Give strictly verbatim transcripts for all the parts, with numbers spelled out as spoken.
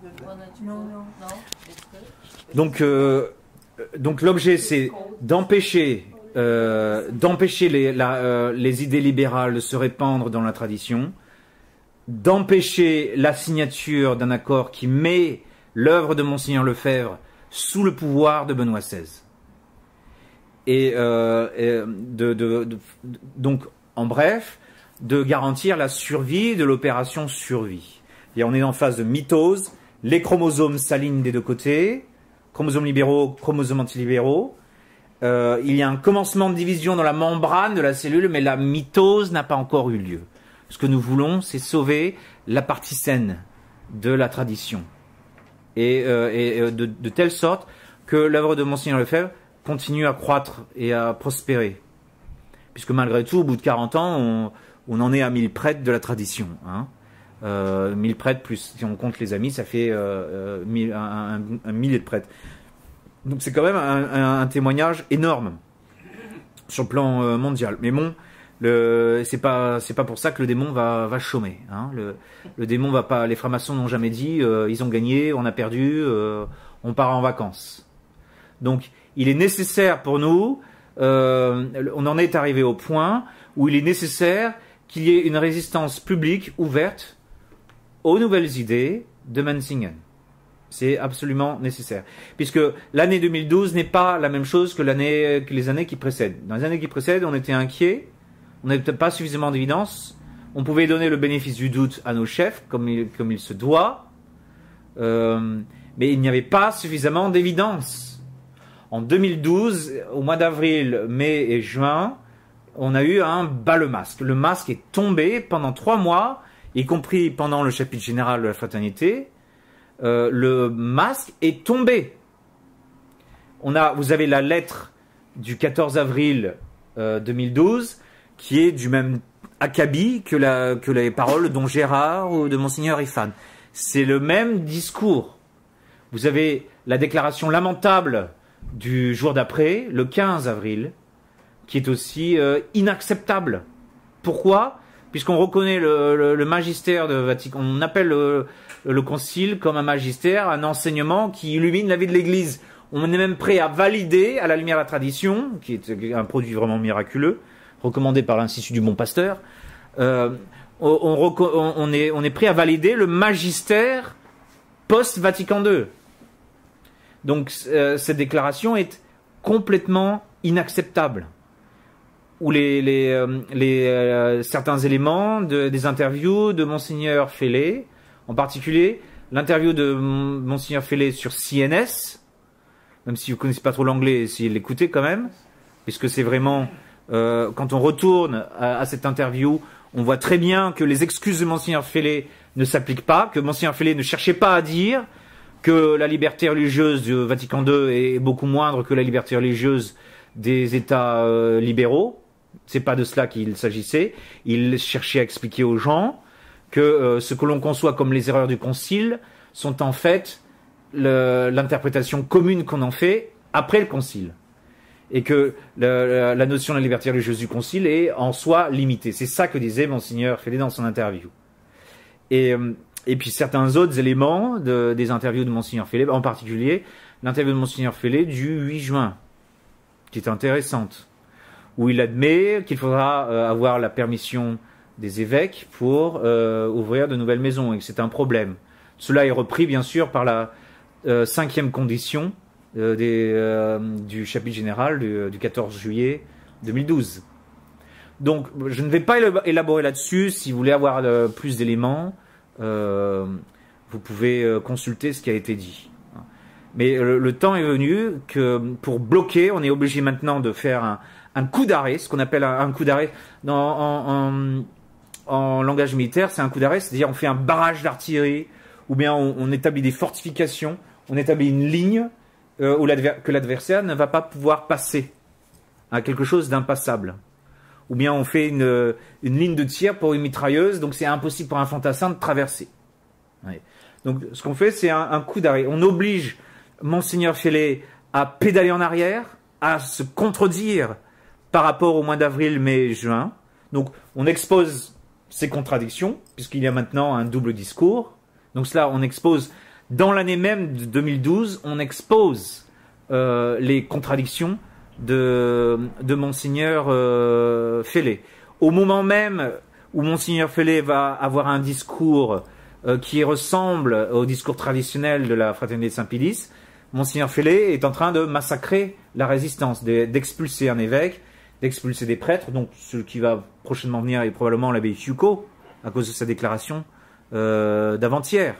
Non, non. Donc, euh, donc l'objet, c'est d'empêcher, euh, d'empêcher les, la, euh, les idées libérales de se répandre dans la tradition, d'empêcher la signature d'un accord qui met l'œuvre de Monseigneur Lefebvre sous le pouvoir de Benoît seize. Et, euh, et de, de, de, donc, en bref, de garantir la survie de l'opération survie. Et on est en phase de mitose, les chromosomes s'alignent des deux côtés, chromosomes libéraux, chromosomes antilibéraux. Euh, il y a un commencement de division dans la membrane de la cellule, mais la mitose n'a pas encore eu lieu. Ce que nous voulons, c'est sauver la partie saine de la tradition. Et, euh, et de, de telle sorte que l'œuvre de Monseigneur Lefebvre continue à croître et à prospérer. Puisque malgré tout, au bout de quarante ans, on, on en est à mille prêtres de la tradition. Hein. Euh, mille prêtres, plus si on compte les amis, ça fait euh, mille, un, un, un millier de prêtres. Donc c'est quand même un, un, un témoignage énorme sur le plan euh, mondial. Mais bon, le, c'est pas, c'est pas pour ça que le démon va, va chômer. Hein. Le, le démon va pas. Les francs-maçons n'ont jamais dit euh, ils ont gagné, on a perdu, euh, on part en vacances. Donc il est nécessaire pour nous, euh, on en est arrivé au point où il est nécessaire qu'il y ait une résistance publique ouverte aux nouvelles idées de Menzingen. C'est absolument nécessaire. Puisque l'année deux mille douze n'est pas la même chose que, l'année, que les années qui précèdent. Dans les années qui précèdent, on était inquiets, on n'avait peut-être pas suffisamment d'évidence, on pouvait donner le bénéfice du doute à nos chefs, comme il, comme il se doit, euh, mais il n'y avait pas suffisamment d'évidence. En deux mille douze, au mois d'avril, mai et juin, on a eu un bas le masque. Le masque est tombé pendant trois mois, y compris pendant le chapitre général de la fraternité. Euh, le masque est tombé. On a, vous avez la lettre du quatorze avril euh, deux mille douze, qui est du même acabit que, la, que les paroles de Don Gérard ou de Monseigneur Ifan. C'est le même discours. Vous avez la déclaration lamentable du jour d'après, le quinze avril, qui est aussi euh, inacceptable. Pourquoi ? Puisqu'on reconnaît le, le, le magistère de Vatican, on appelle le, le concile comme un magistère, un enseignement qui illumine la vie de l'Église. On est même prêt à valider, à la lumière de la tradition, qui est un produit vraiment miraculeux, recommandé par l'Institut du Bon Pasteur, euh, on, on, on, est, on est prêt à valider le magistère post-Vatican deux. Donc euh, cette déclaration est complètement inacceptable. Ou les, les, euh, les, euh, certains éléments de, des interviews de Monseigneur Fellet, en particulier l'interview de Monseigneur Fellet sur C N S, même si vous ne connaissez pas trop l'anglais, essayez de l'écouter quand même, puisque c'est vraiment, euh, quand on retourne à, à cette interview, on voit très bien que les excuses de Monseigneur Fellet ne s'appliquent pas, que Monseigneur Fellet ne cherchait pas à dire que la liberté religieuse du Vatican deux est beaucoup moindre que la liberté religieuse des États euh, libéraux. C'est pas de cela qu'il s'agissait. Il cherchait à expliquer aux gens que euh, ce que l'on conçoit comme les erreurs du concile sont en fait le, l'interprétation commune qu'on en fait après le concile. Et que le, la notion de la liberté religieuse du concile est en soi limitée. C'est ça que disait Monseigneur Fellet dans son interview. Et... Euh, Et puis certains autres éléments de, des interviews de Monseigneur Fellet, en particulier l'interview de Monseigneur Fellet du huit juin, qui est intéressante, où il admet qu'il faudra euh, avoir la permission des évêques pour euh, ouvrir de nouvelles maisons, et que c'est un problème. Cela est repris bien sûr par la euh, cinquième condition euh, des, euh, du chapitre général du, du quatorze juillet deux mille douze. Donc je ne vais pas élaborer là-dessus. Si vous voulez avoir euh, plus d'éléments, Euh, vous pouvez euh, consulter ce qui a été dit. Mais euh, le temps est venu que pour bloquer, on est obligé maintenant de faire un, un coup d'arrêt, ce qu'on appelle un, un coup d'arrêt dans, en, en, en langage militaire, c'est un coup d'arrêt, c'est-à-dire on fait un barrage d'artillerie, ou bien on, on établit des fortifications, on établit une ligne euh, où l'adver- que l'adversaire ne va pas pouvoir passer à quelque chose d'impassable. Ou bien on fait une, une ligne de tir pour une mitrailleuse, donc c'est impossible pour un fantassin de traverser. Ouais. Donc ce qu'on fait, c'est un, un coup d'arrêt. On oblige Monseigneur Fellet à pédaler en arrière, à se contredire par rapport au mois d'avril, mai, juin. Donc on expose ces contradictions, puisqu'il y a maintenant un double discours. Donc cela, on expose dans l'année même de deux mille douze, on expose euh, les contradictions de, de Monseigneur euh, Fellé. Au moment même où Monseigneur Fellé va avoir un discours euh, qui ressemble au discours traditionnel de la Fraternité de Saint-Pédis, Monseigneur Fellé est en train de massacrer la résistance, d'expulser un évêque, d'expulser des prêtres. Donc ce qui va prochainement venir est probablement l'abbé Fiuco, à cause de sa déclaration euh, d'avant-hier.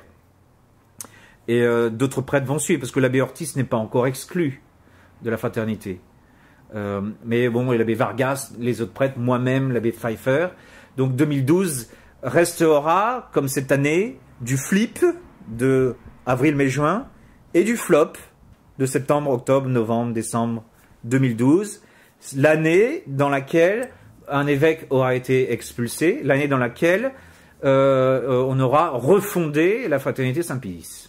Et euh, d'autres prêtres vont suivre, parce que l'abbé Ortiz n'est pas encore exclu de la fraternité. Euh, mais bon, l'abbé Vargas, les autres prêtres, moi-même, l'abbé Pfeiffer. Donc deux mille douze restera, comme cette année, du flip de avril, mai, juin, et du flop de septembre, octobre, novembre, décembre deux mille douze. L'année dans laquelle un évêque aura été expulsé, l'année dans laquelle euh, on aura refondé la fraternité Saint-Pédis.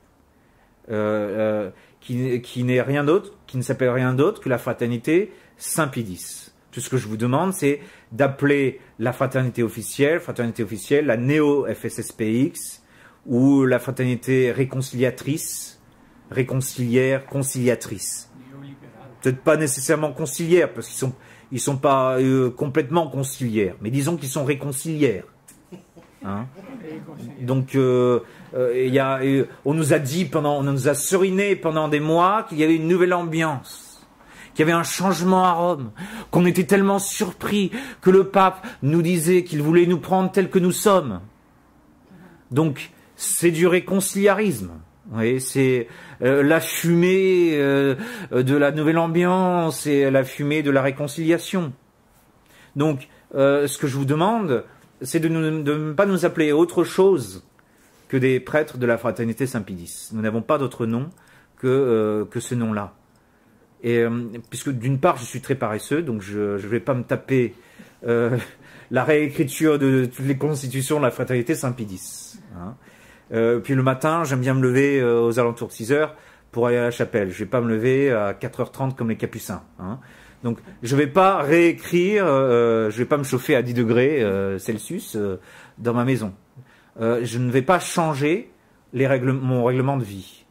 Euh, euh, qui, qui n'est rien d'autre, qui ne s'appelle rien d'autre que la fraternité Saint-Pédis. Tout ce que je vous demande, c'est d'appeler la fraternité officielle, fraternité officielle, la néo-F S S P X, ou la fraternité réconciliatrice, réconciliaire, conciliatrice. Peut-être pas nécessairement conciliaire, parce qu'ils sont, ils sont pas euh, complètement conciliaires, mais disons qu'ils sont réconciliaires. Hein? Donc, euh, euh, y a, euh, on nous a dit pendant, on nous a seriné pendant des mois qu'il y avait une nouvelle ambiance, qu'il y avait un changement à Rome, qu'on était tellement surpris que le pape nous disait qu'il voulait nous prendre tels que nous sommes. Donc, c'est du réconciliarisme. Oui, c'est euh, la fumée euh, de la nouvelle ambiance et la fumée de la réconciliation. Donc, euh, ce que je vous demande, c'est de, nous, de ne pas nous appeler autre chose que des prêtres de la fraternité Saint-Pédis. Nous n'avons pas d'autre nom que, euh, que ce nom-là. Et euh, puisque d'une part, je suis très paresseux, donc je ne vais pas me taper euh, la réécriture de toutes les constitutions de la fraternité Saint-Pédis. Hein. Euh, puis le matin, j'aime bien me lever euh, aux alentours de six heures pour aller à la chapelle. Je ne vais pas me lever à quatre heures trente comme les capucins. Hein. Donc, je ne vais pas réécrire, euh, je ne vais pas me chauffer à dix degrés euh, Celsius euh, dans ma maison. Euh, je ne vais pas changer les règles, mon règlement de vie.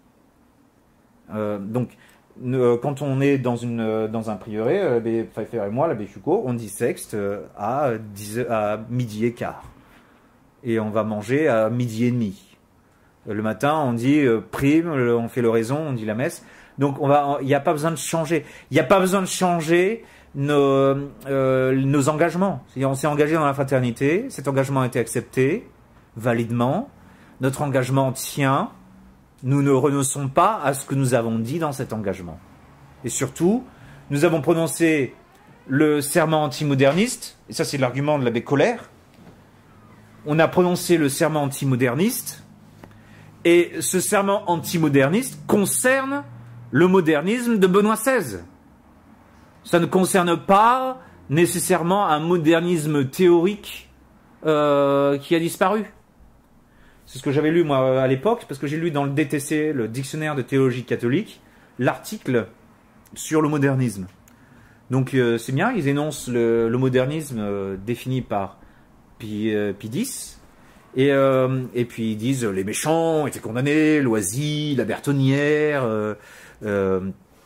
Euh, donc, euh, quand on est dans, une, euh, dans un prieuré, euh, l'abbé Pfeiffer et moi, l'abbé Foucault, on dissexte euh, à, dix, à midi et quart. Et on va manger à midi et demi. Le matin, on dit euh, prime, on fait l'oraison, on dit la messe. Donc, on va, il n'y a pas besoin de changer. Il n'y a pas besoin de changer nos, euh, nos engagements. C'est-à-dire, on s'est engagé dans la fraternité, cet engagement a été accepté validement. Notre engagement tient. Nous ne renonçons pas à ce que nous avons dit dans cet engagement. Et surtout, nous avons prononcé le serment antimoderniste, et ça c'est l'argument de l'abbé Colère. On a prononcé le serment antimoderniste, et ce serment antimoderniste concerne le modernisme de Benoît seize. Ça ne concerne pas nécessairement un modernisme théorique euh, qui a disparu. C'est ce que j'avais lu moi à l'époque, parce que j'ai lu dans le D T C, le dictionnaire de théologie catholique, l'article sur le modernisme. Donc euh, c'est bien, ils énoncent le, le modernisme euh, défini par Pie, euh, Pie X, et, euh, et puis ils disent les méchants étaient condamnés, Loisy, la Bertonnière, euh, euh,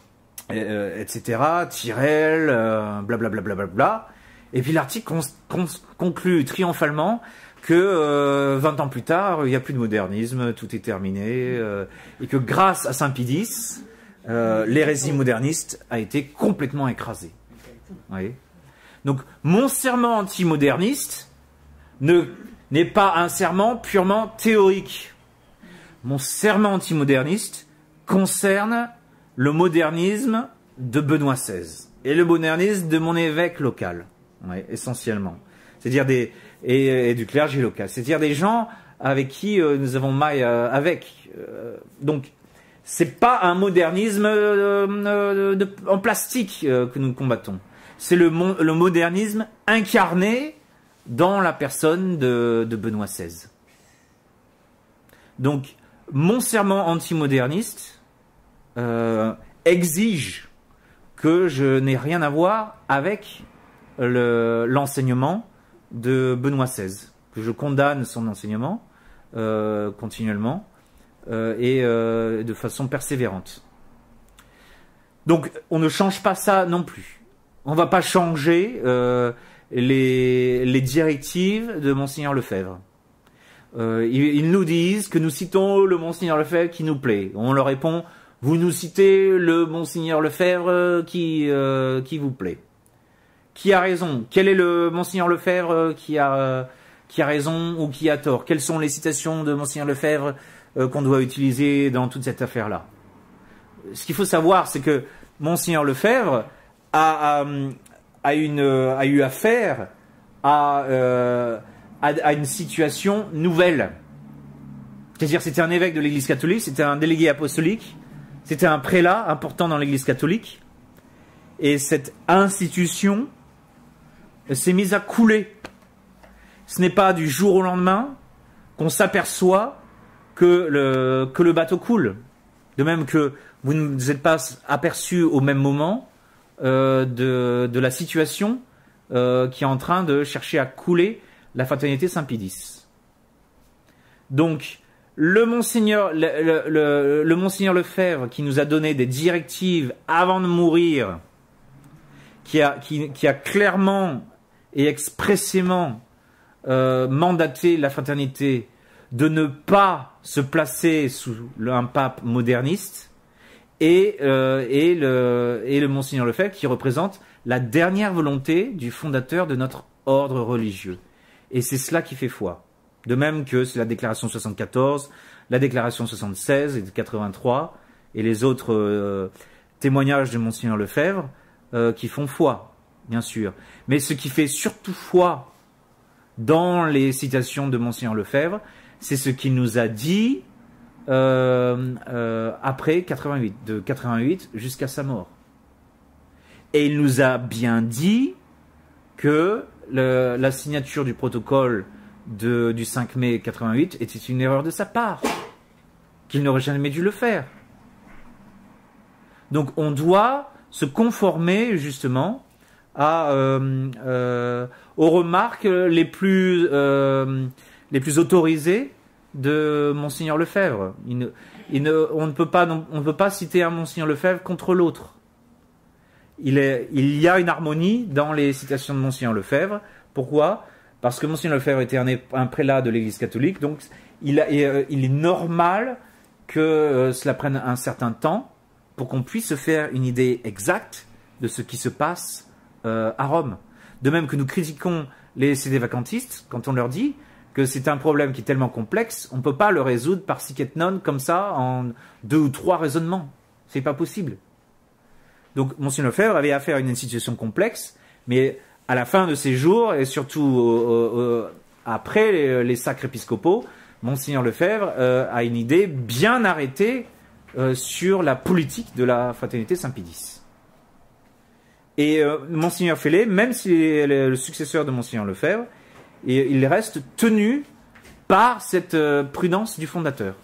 euh, et cetera, Tyrrell, euh, blablabla, bla, bla, bla, bla. Et puis l'article con, con, conclut triomphalement que euh, vingt ans plus tard, il n'y a plus de modernisme, tout est terminé, euh, et que grâce à Saint-Pédis, euh, l'hérésie moderniste a été complètement écrasée. Oui. Donc, mon serment antimoderniste ne n'est pas un serment purement théorique. Mon serment antimoderniste concerne le modernisme de Benoît seize et le modernisme de mon évêque local, oui, essentiellement. C'est-à-dire des et, et du clergé local. C'est-à-dire des gens avec qui euh, nous avons maille euh, avec. Euh, donc, c'est pas un modernisme euh, euh, de, en plastique euh, que nous combattons. C'est le, le modernisme incarné dans la personne de, de Benoît seize. Donc, mon serment antimoderniste euh, exige que je n'ai rien à voir avec le, l'enseignement de Benoît seize, que je condamne son enseignement euh, continuellement, euh, et euh, de façon persévérante. Donc on ne change pas ça non plus. On ne va pas changer euh, les, les directives de Monseigneur Lefebvre. Euh, ils, ils nous disent que nous citons le Monseigneur Lefebvre qui nous plaît. On leur répond, vous nous citez le Monseigneur Lefebvre qui, euh, qui vous plaît. Qui a raison? Quel est le Monseigneur Lefebvre qui a, euh, qui a raison ou qui a tort? Quelles sont les citations de Monseigneur Lefebvre euh, qu'on doit utiliser dans toute cette affaire-là? Ce qu'il faut savoir, c'est que Monseigneur Lefebvre a, a, a, une, a eu affaire à, euh, à, à une situation nouvelle. C'est-à-dire, c'était un évêque de l'Église catholique, c'était un délégué apostolique, c'était un prélat important dans l'Église catholique, et cette institution s'est mise à couler. Ce n'est pas du jour au lendemain qu'on s'aperçoit que le, que le bateau coule. De même que vous ne vous êtes pas aperçu au même moment euh, de, de la situation euh, qui est en train de chercher à couler la fraternité Saint-Pédis. Donc, le Monseigneur, le, le, le, le Monseigneur Lefebvre qui nous a donné des directives avant de mourir, qui a, qui, qui a clairement et expressément euh, mandaté la fraternité de ne pas se placer sous un pape moderniste, et, euh, et, le, et le Monseigneur Lefebvre qui représente la dernière volonté du fondateur de notre ordre religieux. Et c'est cela qui fait foi. De même que c'est la déclaration soixante-quatorze, la déclaration soixante-seize et quatre-vingt-trois, et les autres euh, témoignages de Monseigneur Lefebvre euh, qui font foi, bien sûr. Mais ce qui fait surtout foi dans les citations de Monseigneur Lefebvre, c'est ce qu'il nous a dit euh, euh, après quatre-vingt-huit, de quatre-vingt-huit jusqu'à sa mort. Et il nous a bien dit que le, la signature du protocole de, du cinq mai quatre-vingt-huit était une erreur de sa part, qu'il n'aurait jamais dû le faire. Donc on doit se conformer justement à, euh, euh, aux remarques les plus, euh, les plus autorisées de Monseigneur Lefebvre. Il ne, il ne, on, ne peut pas, on ne peut pas citer un Monseigneur Lefebvre contre l'autre. Il, est, il y a une harmonie dans les citations de Monseigneur Lefebvre. Pourquoi? Parce que Monseigneur Lefebvre était un, un prélat de l'Église catholique, donc il, a, il est normal que euh, cela prenne un certain temps pour qu'on puisse se faire une idée exacte de ce qui se passe euh, à Rome. De même que nous critiquons les sédévacantistes quand on leur dit que c'est un problème qui est tellement complexe, on ne peut pas le résoudre par sic et non comme ça en deux ou trois raisonnements. C'est pas possible. Donc Monseigneur Lefebvre avait affaire à une situation complexe, mais à la fin de ses jours, et surtout euh, euh, après les, les sacres épiscopaux, Monseigneur Lefebvre euh, a une idée bien arrêtée euh, sur la politique de la fraternité Saint-Pédis. Et euh, Monseigneur Fellet, même s'il est le successeur de Monseigneur Lefebvre, et il reste tenu par cette euh, prudence du fondateur.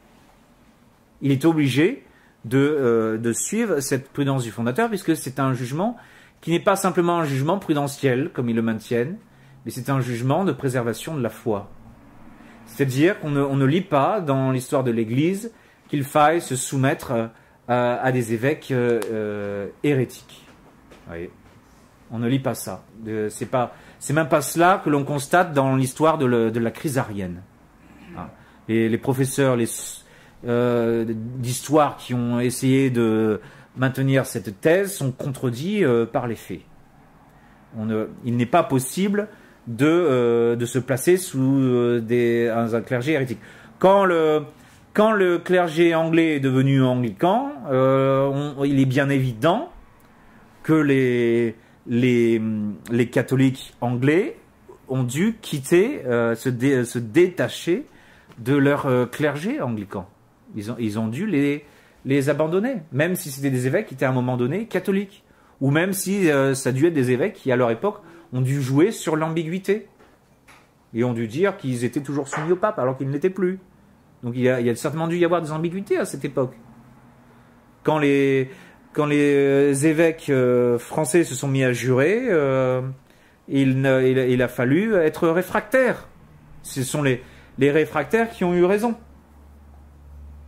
Il est obligé de, euh, de suivre cette prudence du fondateur, puisque c'est un jugement qui n'est pas simplement un jugement prudentiel, comme ils le maintiennent, mais c'est un jugement de préservation de la foi. C'est-à-dire qu'on ne, on ne lit pas dans l'histoire de l'Église qu'il faille se soumettre à, à des évêques euh, euh, hérétiques. Vous voyez, on ne lit pas ça. De, c'est pas, c'est même pas cela que l'on constate dans l'histoire de, le, de la crise arienne. Hein. Les, les professeurs les, euh, d'histoire qui ont essayé de maintenir cette thèse sont contredits euh, par les faits. On ne, il n'est pas possible de, euh, de se placer sous euh, des, un, un clergé hérétique. Quand le, quand le clergé anglais est devenu anglican, euh, on, il est bien évident que les, les, les catholiques anglais ont dû quitter, euh, se, dé, se détacher de leur euh, clergé anglican. Ils ont, ils ont dû les, les abandonner, même si c'était des évêques qui étaient à un moment donné catholiques, ou même si euh, ça a dû être des évêques qui, à leur époque, ont dû jouer sur l'ambiguïté, et ont dû dire qu'ils étaient toujours soumis au pape, alors qu'ils ne l'étaient plus. Donc il y, a, il y a certainement dû y avoir des ambiguïtés à cette époque. Quand les, quand les évêques euh, français se sont mis à jurer, euh, il, ne, il, il a fallu être réfractaires. Ce sont les, les réfractaires qui ont eu raison.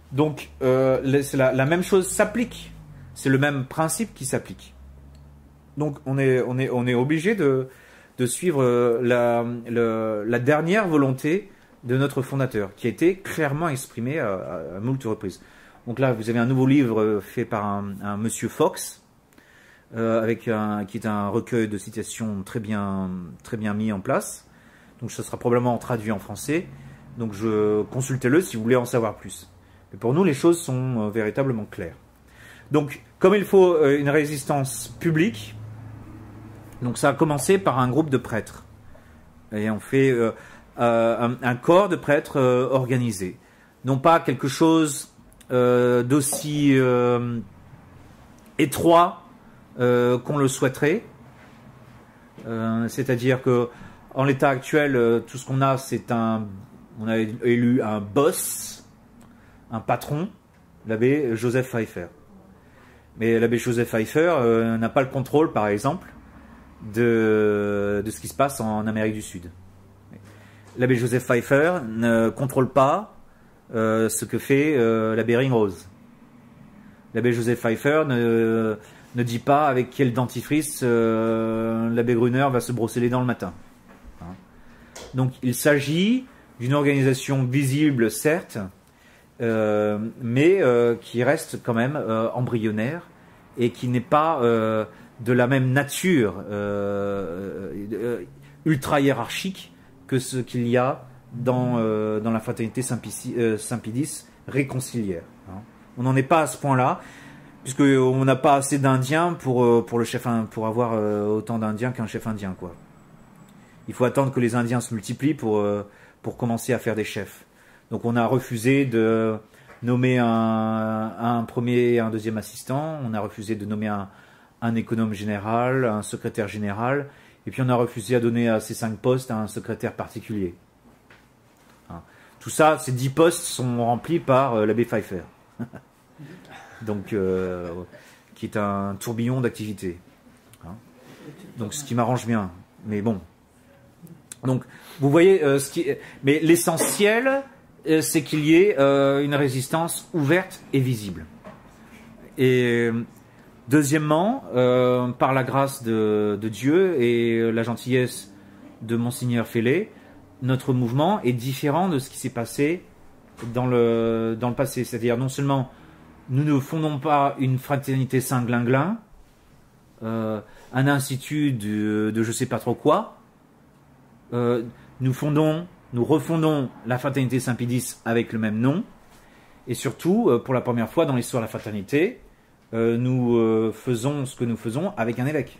Donc, euh, la, la même chose s'applique. C'est le même principe qui s'applique. Donc, on est, on est, on est obligé de, de suivre la, la, la dernière volonté de notre fondateur, qui a été clairement exprimée à, à, à moult reprises. Donc là, vous avez un nouveau livre fait par un, un monsieur Fox, euh, avec un, qui est un recueil de citations très bien, très bien mis en place. Donc, ce sera probablement traduit en français. Donc, je consultez-le si vous voulez en savoir plus. Mais pour nous, les choses sont euh, véritablement claires. Donc, comme il faut euh, une résistance publique, donc ça a commencé par un groupe de prêtres. Et on fait euh, euh, un, un corps de prêtres euh, organisé. Non pas quelque chose euh, d'aussi euh, étroit euh, qu'on le souhaiterait. Euh, C'est-à-dire que en l'état actuel, euh, tout ce qu'on a, c'est un... On a élu un boss, un patron, l'abbé Joseph Pfeiffer. Mais l'abbé Joseph Pfeiffer euh, n'a pas le contrôle, par exemple, de, de ce qui se passe en Amérique du Sud. L'abbé Joseph Pfeiffer ne contrôle pas euh, ce que fait euh, l'abbé Ringrose. L'abbé Joseph Pfeiffer ne, ne dit pas avec quel dentifrice euh, l'abbé Gruner va se brosser les dents le matin. Hein. Donc il s'agit d'une organisation visible, certes, Euh, mais euh, qui reste quand même euh, embryonnaire et qui n'est pas euh, de la même nature euh, euh, ultra hiérarchique que ce qu'il y a dans, euh, dans la fraternité Saint-Pédis réconciliaire. Hein. On n'en est pas à ce point-là, puisqu'on n'a pas assez d'Indiens pour, pour, le chef, pour avoir euh, autant d'Indiens qu'un chef indien, quoi. Il faut attendre que les Indiens se multiplient pour, euh, pour commencer à faire des chefs. Donc on a refusé de nommer un, un premier et un deuxième assistant, on a refusé de nommer un, un économe général, un secrétaire général, et puis on a refusé à donner à ces cinq postes à un secrétaire particulier. Hein. Tout ça, ces dix postes sont remplis par euh, l'abbé Pfeiffer, donc euh, qui est un tourbillon d'activité. Hein. Donc ce qui m'arrange bien, mais bon. Donc vous voyez, euh, ce qui, mais l'essentiel, c'est qu'il y ait euh, une résistance ouverte et visible. Et deuxièmement, euh, par la grâce de, de Dieu et la gentillesse de Monseigneur Fellet, notre mouvement est différent de ce qui s'est passé dans le, dans le passé. C'est-à-dire, non seulement nous ne fondons pas une fraternité Saint-Glinglin, euh, un institut de, de je sais pas trop quoi, euh, nous fondons Nous refondons la fraternité Saint-Pédis avec le même nom. Et surtout, pour la première fois dans l'histoire de la fraternité, nous faisons ce que nous faisons avec un évêque.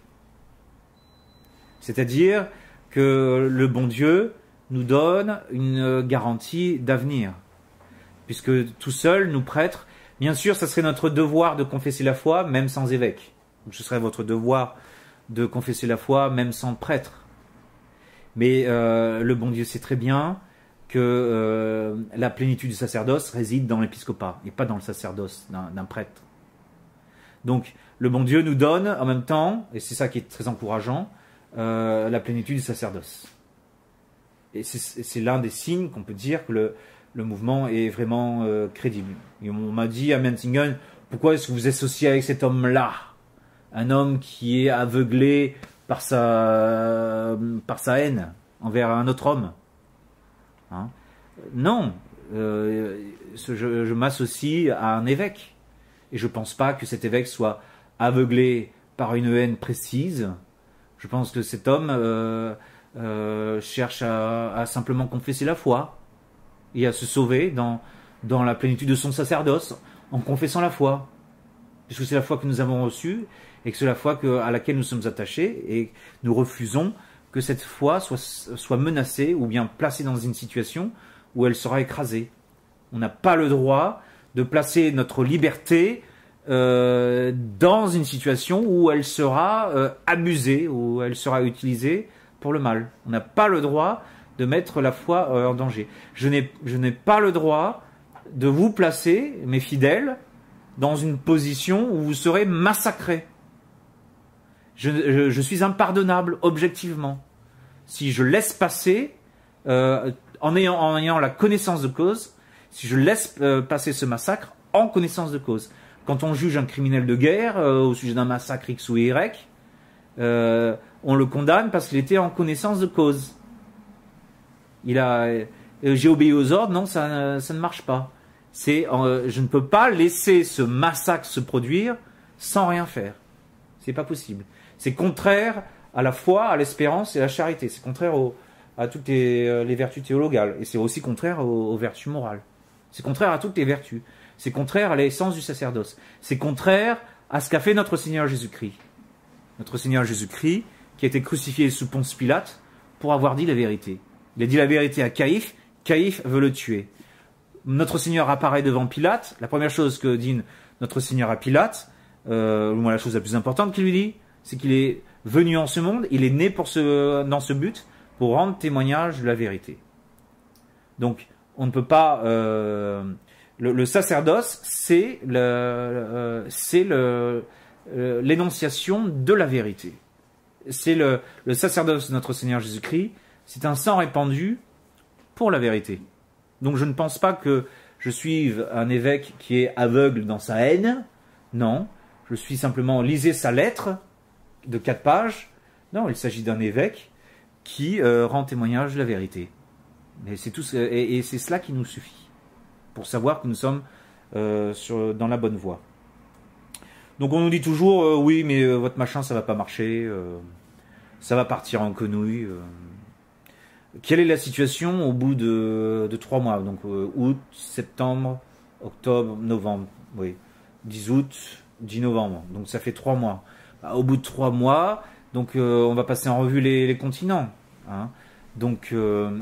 C'est-à-dire que le bon Dieu nous donne une garantie d'avenir. Puisque tout seul, nous prêtres, bien sûr, ça serait notre devoir de confesser la foi, même sans évêque. Ce serait votre devoir de confesser la foi, même sans prêtre. Mais euh, le bon Dieu sait très bien que euh, la plénitude du sacerdoce réside dans l'épiscopat et pas dans le sacerdoce d'un, d'un prêtre. Donc le bon Dieu nous donne en même temps, et c'est ça qui est très encourageant, euh, la plénitude du sacerdoce. Et c'est, c'est l'un des signes qu'on peut dire que le, le mouvement est vraiment euh, crédible. Et on m'a dit à Mentingen, pourquoi est-ce que vous associez avec cet homme-là? Un homme qui est aveuglé par sa, par sa haine envers un autre homme. Hein? Non, euh, je, je m'associe à un évêque. Et je ne pense pas que cet évêque soit aveuglé par une haine précise. Je pense que cet homme euh, euh, cherche à, à simplement confesser la foi et à se sauver dans, dans la plénitude de son sacerdoce en confessant la foi. Puisque c'est la foi que nous avons reçue et que c'est la foi que, à laquelle nous sommes attachés, et nous refusons que cette foi soit, soit menacée ou bien placée dans une situation où elle sera écrasée. On n'a pas le droit de placer notre liberté euh, dans une situation où elle sera euh, abusée, où elle sera utilisée pour le mal. On n'a pas le droit de mettre la foi euh, en danger. Je n'ai, je n'ai pas le droit de vous placer, mes fidèles, dans une position où vous serez massacrés. Je, je, je suis impardonnable, objectivement. Si je laisse passer, euh, en, ayant, en ayant la connaissance de cause, si je laisse euh, passer ce massacre en connaissance de cause. Quand on juge un criminel de guerre euh, au sujet d'un massacre X ou Y, euh, on le condamne parce qu'il était en connaissance de cause. Il a, euh, j'ai obéi aux ordres, non, ça, ça ne marche pas. C'est, euh, je ne peux pas laisser ce massacre se produire sans rien faire. C'est pas possible. C'est contraire à la foi, à l'espérance et à la charité. C'est contraire au, à toutes les, euh, les vertus théologales. Et c'est aussi contraire aux, aux vertus morales. C'est contraire à toutes les vertus. C'est contraire à l'essence du sacerdoce. C'est contraire à ce qu'a fait notre Seigneur Jésus-Christ. Notre Seigneur Jésus-Christ, qui a été crucifié sous Ponce Pilate pour avoir dit la vérité. Il a dit la vérité à Caïphe. Caïphe veut le tuer. Notre Seigneur apparaît devant Pilate. La première chose que dit notre Seigneur à Pilate, euh, ou moins la chose la plus importante qu'il lui dit, c'est qu'il est venu en ce monde, il est né pour ce, dans ce but, pour rendre témoignage de la vérité. Donc, on ne peut pas... Euh, le, le sacerdoce, c'est le, euh, c'est le, euh, l'énonciation de la vérité. C'est le, le sacerdoce de notre Seigneur Jésus-Christ, c'est un sang répandu pour la vérité. Donc je ne pense pas que je suive un évêque qui est aveugle dans sa haine. Non, je suis simplement lisez sa lettre de quatre pages. Non, il s'agit d'un évêque qui euh, rend témoignage de la vérité. Et c'est tout, et, et c'est cela qui nous suffit pour savoir que nous sommes euh, sur, dans la bonne voie. Donc on nous dit toujours euh, oui, mais euh, votre machin ça va pas marcher, euh, ça va partir en quenouille. Euh. Quelle est la situation au bout de, de trois mois? Donc euh, août, septembre, octobre, novembre. Oui, dix août, dix novembre. Donc ça fait trois mois. Bah, au bout de trois mois, donc euh, on va passer en revue les, les continents. Hein. Donc euh,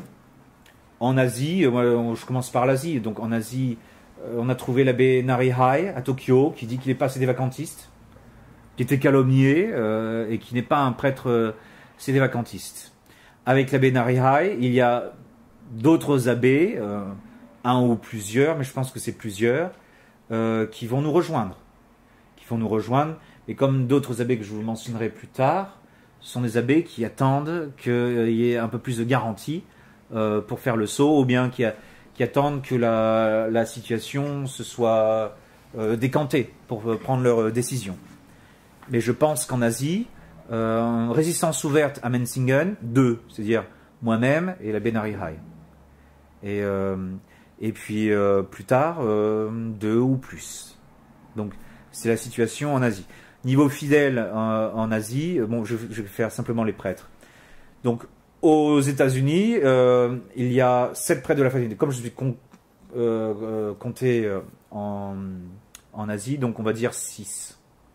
en Asie, moi, je commence par l'Asie. Donc en Asie, euh, on a trouvé l'abbé Narihei à Tokyo qui dit qu'il n'est pas sédévacantiste, qui était calomnié euh, et qui n'est pas un prêtre euh, sédévacantiste. Avec l'abbé Narihei, il y a d'autres abbés, euh, un ou plusieurs, mais je pense que c'est plusieurs, euh, qui vont nous rejoindre. Qui vont nous rejoindre. Et comme d'autres abbés que je vous mentionnerai plus tard, ce sont des abbés qui attendent qu'il y ait un peu plus de garantie euh, pour faire le saut, ou bien qui, a, qui attendent que la, la situation se soit euh, décantée pour prendre leur décision. Mais je pense qu'en Asie, Euh, résistance ouverte à Menzingen, deux, c'est-à-dire moi-même et l'abbé Narihei. Et, euh, et puis euh, plus tard, euh, deux ou plus. Donc c'est la situation en Asie. Niveau fidèle euh, en Asie, bon, je, je vais faire simplement les prêtres. Donc aux États-Unis, euh, il y a sept prêtres de la fraternité. Comme je suis con, euh, euh, compté en, en Asie, donc on va dire six.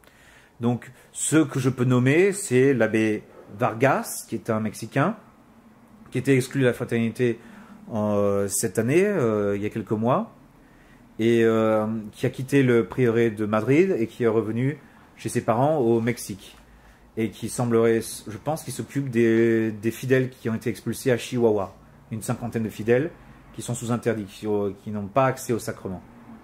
Donc, ceux que je peux nommer, c'est l'abbé Vargas, qui est un Mexicain, qui était exclu de la fraternité euh, cette année, euh, il y a quelques mois, et euh, qui a quitté le prieuré de Madrid et qui est revenu chez ses parents au Mexique. Et qui semblerait, je pense, qu'il s'occupe des, des fidèles qui ont été expulsés à Chihuahua. Une cinquantaine de fidèles qui sont sous interdit, qui, qui n'ont pas accès au sacrement.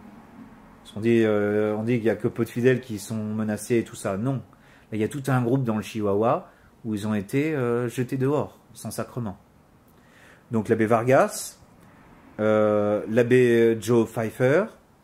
On dit, euh, on dit qu'il n'y a que peu de fidèles qui sont menacés et tout ça. Non. Là, il y a tout un groupe dans le Chihuahua où ils ont été euh, jetés dehors, sans sacrement. Donc l'abbé Vargas, euh, l'abbé Joe Pfeiffer,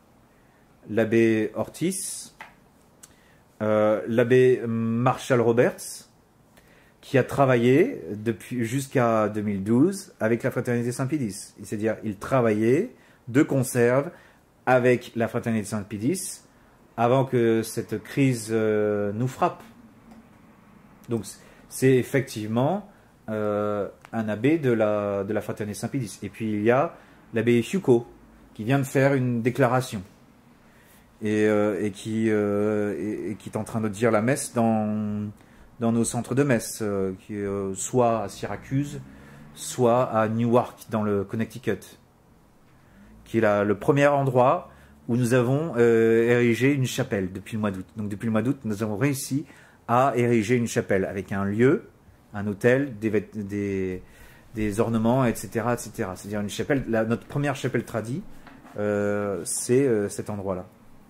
l'abbé Ortiz, euh, l'abbé Marshall Roberts, qui a travaillé depuis jusqu'à deux mille douze avec la fraternité Saint-Pédis. C'est-à-dire, il travaillait de conserve avec la fraternité Saint-Pédis avant que cette crise euh, nous frappe. Donc c'est effectivement euh, un abbé de la, de la fraternité Saint-Pédis. Et puis il y a l'abbé Fuko qui vient de faire une déclaration et, euh, et, qui, euh, et, et qui est en train de dire la messe dans, dans nos centres de messe, euh, qui, euh, soit à Syracuse, soit à Newark dans le Connecticut, qui est la, le premier endroit où nous avons euh, érigé une chapelle depuis le mois d'août. Donc depuis le mois d'août, nous avons réussi à ériger une chapelle avec un lieu, un hôtel, des, des, des ornements, et cetera, et cetera. C'est-à-dire une chapelle. La, notre première chapelle tradie, euh, c'est euh, cet endroit-là.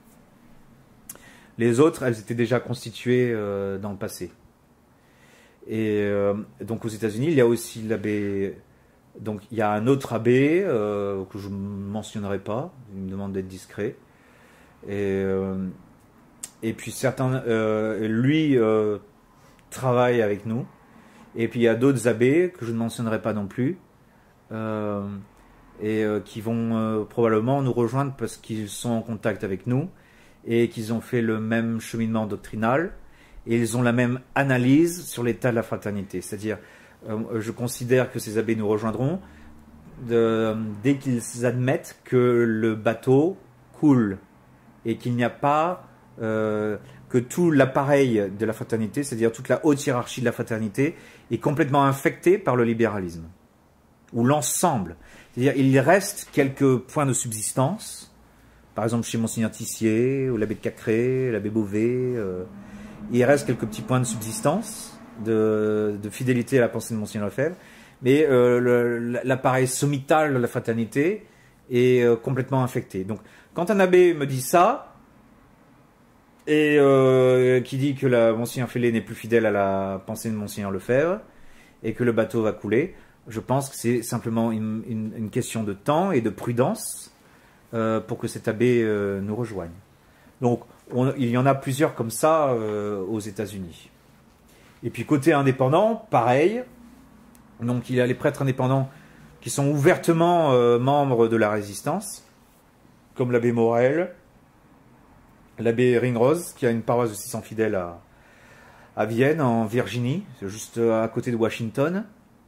Les autres, elles étaient déjà constituées euh, dans le passé. Et euh, donc aux États-Unis, il y a aussi l'abbé Donc il y a un autre abbé euh, que je ne mentionnerai pas, il me demande d'être discret. Et, euh, et puis certains, euh, lui euh, travaille avec nous. Et puis il y a d'autres abbés que je ne mentionnerai pas non plus, euh, et euh, qui vont euh, probablement nous rejoindre parce qu'ils sont en contact avec nous et qu'ils ont fait le même cheminement doctrinal et ils ont la même analyse sur l'état de la fraternité. C'est-à-dire, euh, je considère que ces abbés nous rejoindront de, dès qu'ils admettent que le bateau coule et qu'il n'y a pas... Euh, que tout l'appareil de la fraternité, c'est-à-dire toute la haute hiérarchie de la fraternité, est complètement infecté par le libéralisme. Ou l'ensemble. C'est-à-dire il reste quelques points de subsistance, par exemple chez Monseigneur Tissier, ou l'abbé de Cacré, l'abbé Beauvais, euh, il reste quelques petits points de subsistance, de, de fidélité à la pensée de Monseigneur Lefebvre, mais euh, l'appareil sommital de la fraternité est euh, complètement infecté. Donc quand un abbé me dit ça, et euh, qui dit que la Monseigneur Fellé n'est plus fidèle à la pensée de Monseigneur Lefebvre et que le bateau va couler, je pense que c'est simplement une, une, une question de temps et de prudence euh, pour que cet abbé euh, nous rejoigne. Donc on, il y en a plusieurs comme ça euh, aux États-Unis. Et puis côté indépendant, pareil. Donc il y a les prêtres indépendants qui sont ouvertement euh, membres de la résistance, comme l'abbé Morel, l'abbé Ringrose, qui a une paroisse de six cents fidèles à, à Vienne, en Virginie, juste à côté de Washington.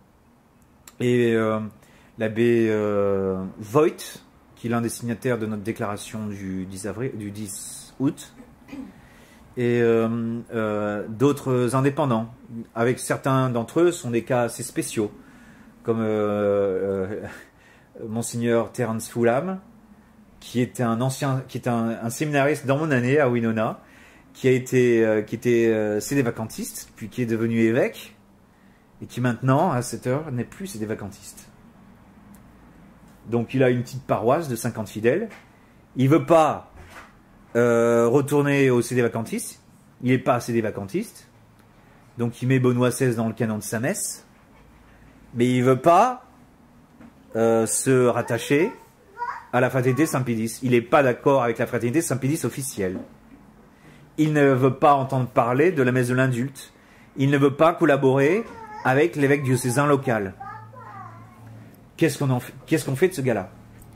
Et euh, l'abbé euh, Voigt, qui est l'un des signataires de notre déclaration du dix avril, du dix août. Et euh, euh, d'autres indépendants. Avec certains d'entre eux, sont des cas assez spéciaux, comme euh, euh, Monseigneur Terence Fulham, qui était un ancien, qui était un, un séminariste dans mon année à Winona, qui a été, euh, qui était euh, sédévacantiste, puis qui est devenu évêque, et qui maintenant, à cette heure, n'est plus sédévacantiste. Donc il a une petite paroisse de cinquante fidèles. Il veut pas euh, retourner au sédévacantiste. Il n'est pas sédévacantiste. Donc il met Benoît seize dans le canon de sa messe. Mais il veut pas euh, se rattacher à la fraternité Saint-Pédis. Il n'est pas d'accord avec la fraternité Saint-Pédis officielle. Il ne veut pas entendre parler de la messe de l'indulte. Il ne veut pas collaborer avec l'évêque diocésain local. Qu'est-ce qu'on fait, qu'est-ce qu'on fait de ce gars-là?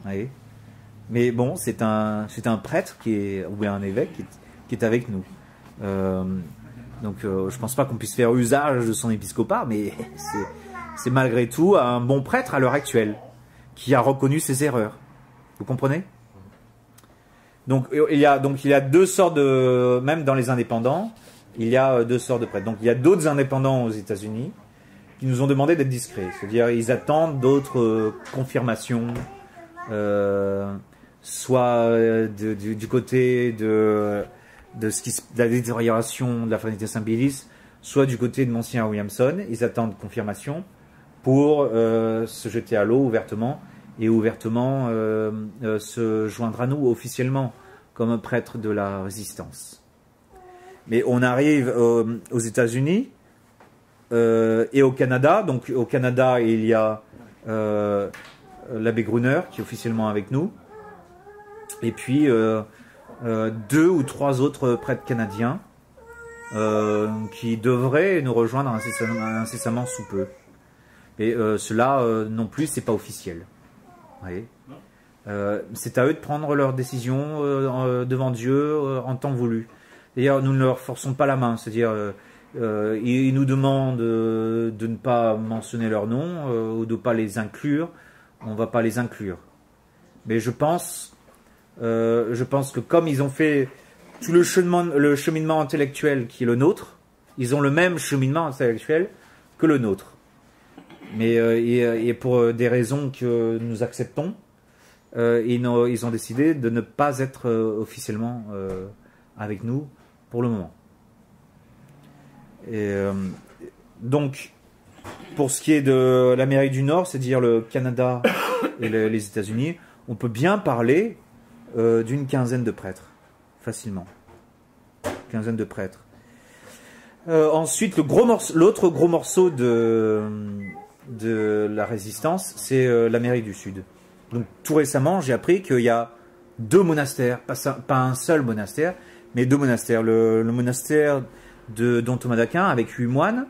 Mais bon, c'est un, c'est un prêtre qui est, ou un évêque qui est, qui est avec nous. Euh, donc euh, je ne pense pas qu'on puisse faire usage de son épiscopat, mais c'est, c'est malgré tout un bon prêtre à l'heure actuelle, qui a reconnu ses erreurs. Vous comprenez? Donc il y a donc il y a deux sortes de, même dans les indépendants, il y a deux sortes de prêtres. Donc il y a d'autres indépendants aux États-Unis qui nous ont demandé d'être discrets, c'est-à-dire ils attendent d'autres euh, confirmations, euh, soit de, du, du côté de de ce qui de la détérioration de la fraternité Saint-Pédis, soit du côté de Monseigneur Williamson. Ils attendent confirmation pour euh, se jeter à l'eau ouvertement. Et ouvertement euh, euh, se joindre à nous officiellement comme un prêtre de la résistance. Mais on arrive euh, aux États-Unis euh, et au Canada. Donc au Canada, il y a euh, l'abbé Gruner qui est officiellement avec nous. Et puis euh, euh, deux ou trois autres prêtres canadiens euh, qui devraient nous rejoindre incessamment, incessamment sous peu. Et euh, cela euh, non plus, c'est pas officiel. Euh, c'est à eux de prendre leurs décisions euh, devant Dieu euh, en temps voulu. D'ailleurs, nous ne leur forçons pas la main. C'est-à-dire, euh, euh, ils, ils nous demandent euh, de ne pas mentionner leur nom euh, ou de ne pas les inclure. On ne va pas les inclure. Mais je pense, euh, je pense que comme ils ont fait tout le cheminement, le cheminement intellectuel qui est le nôtre, ils ont le même cheminement intellectuel que le nôtre. Mais euh, et, et pour des raisons que nous acceptons, euh, ils, ont, ils ont décidé de ne pas être euh, officiellement euh, avec nous pour le moment. Et, euh, donc, pour ce qui est de l'Amérique du Nord, c'est-à-dire le Canada et le, les États-Unis, on peut bien parler euh, d'une quinzaine de prêtres, facilement. Quinzaine de prêtres. Euh, ensuite, le gros morceau, l'autre gros morceau de de la résistance, c'est euh, l'Amérique du Sud. Donc tout récemment, j'ai appris qu'il y a deux monastères, pas, pas un seul monastère, mais deux monastères. Le, le monastère de Don Thomas d'Aquin avec huit moines.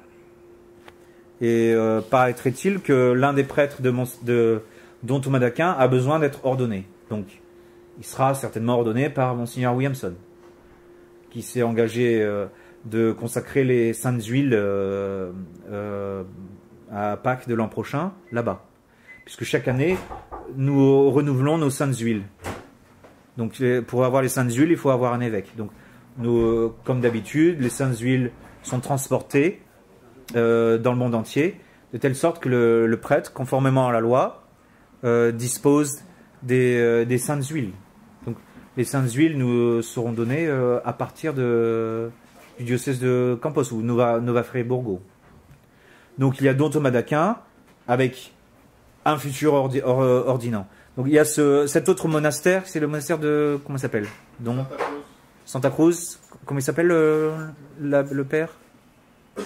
Et euh, paraîtrait-il que l'un des prêtres de, de Don Thomas d'Aquin a besoin d'être ordonné. Donc il sera certainement ordonné par Monseigneur Williamson, qui s'est engagé euh, de consacrer les saintes huiles euh, euh, à Pâques de l'an prochain, là-bas. Puisque chaque année, nous renouvelons nos saintes huiles. Donc pour avoir les saintes huiles, il faut avoir un évêque. Donc nous, comme d'habitude, les saintes huiles sont transportées euh, dans le monde entier, de telle sorte que le, le prêtre, conformément à la loi, euh, dispose des, euh, des saintes huiles. Donc les saintes huiles nous seront données euh, à partir de, du diocèse de Campos ou Nova, Nova Friburgo. Donc il y a Don Thomas d'Aquin avec un futur ordi, or, ordinant. Donc il y a ce, cet autre monastère, c'est le monastère de... Comment il s'appelle? Donc Santa Cruz. Santa Cruz. Comment il s'appelle le, la, le père? In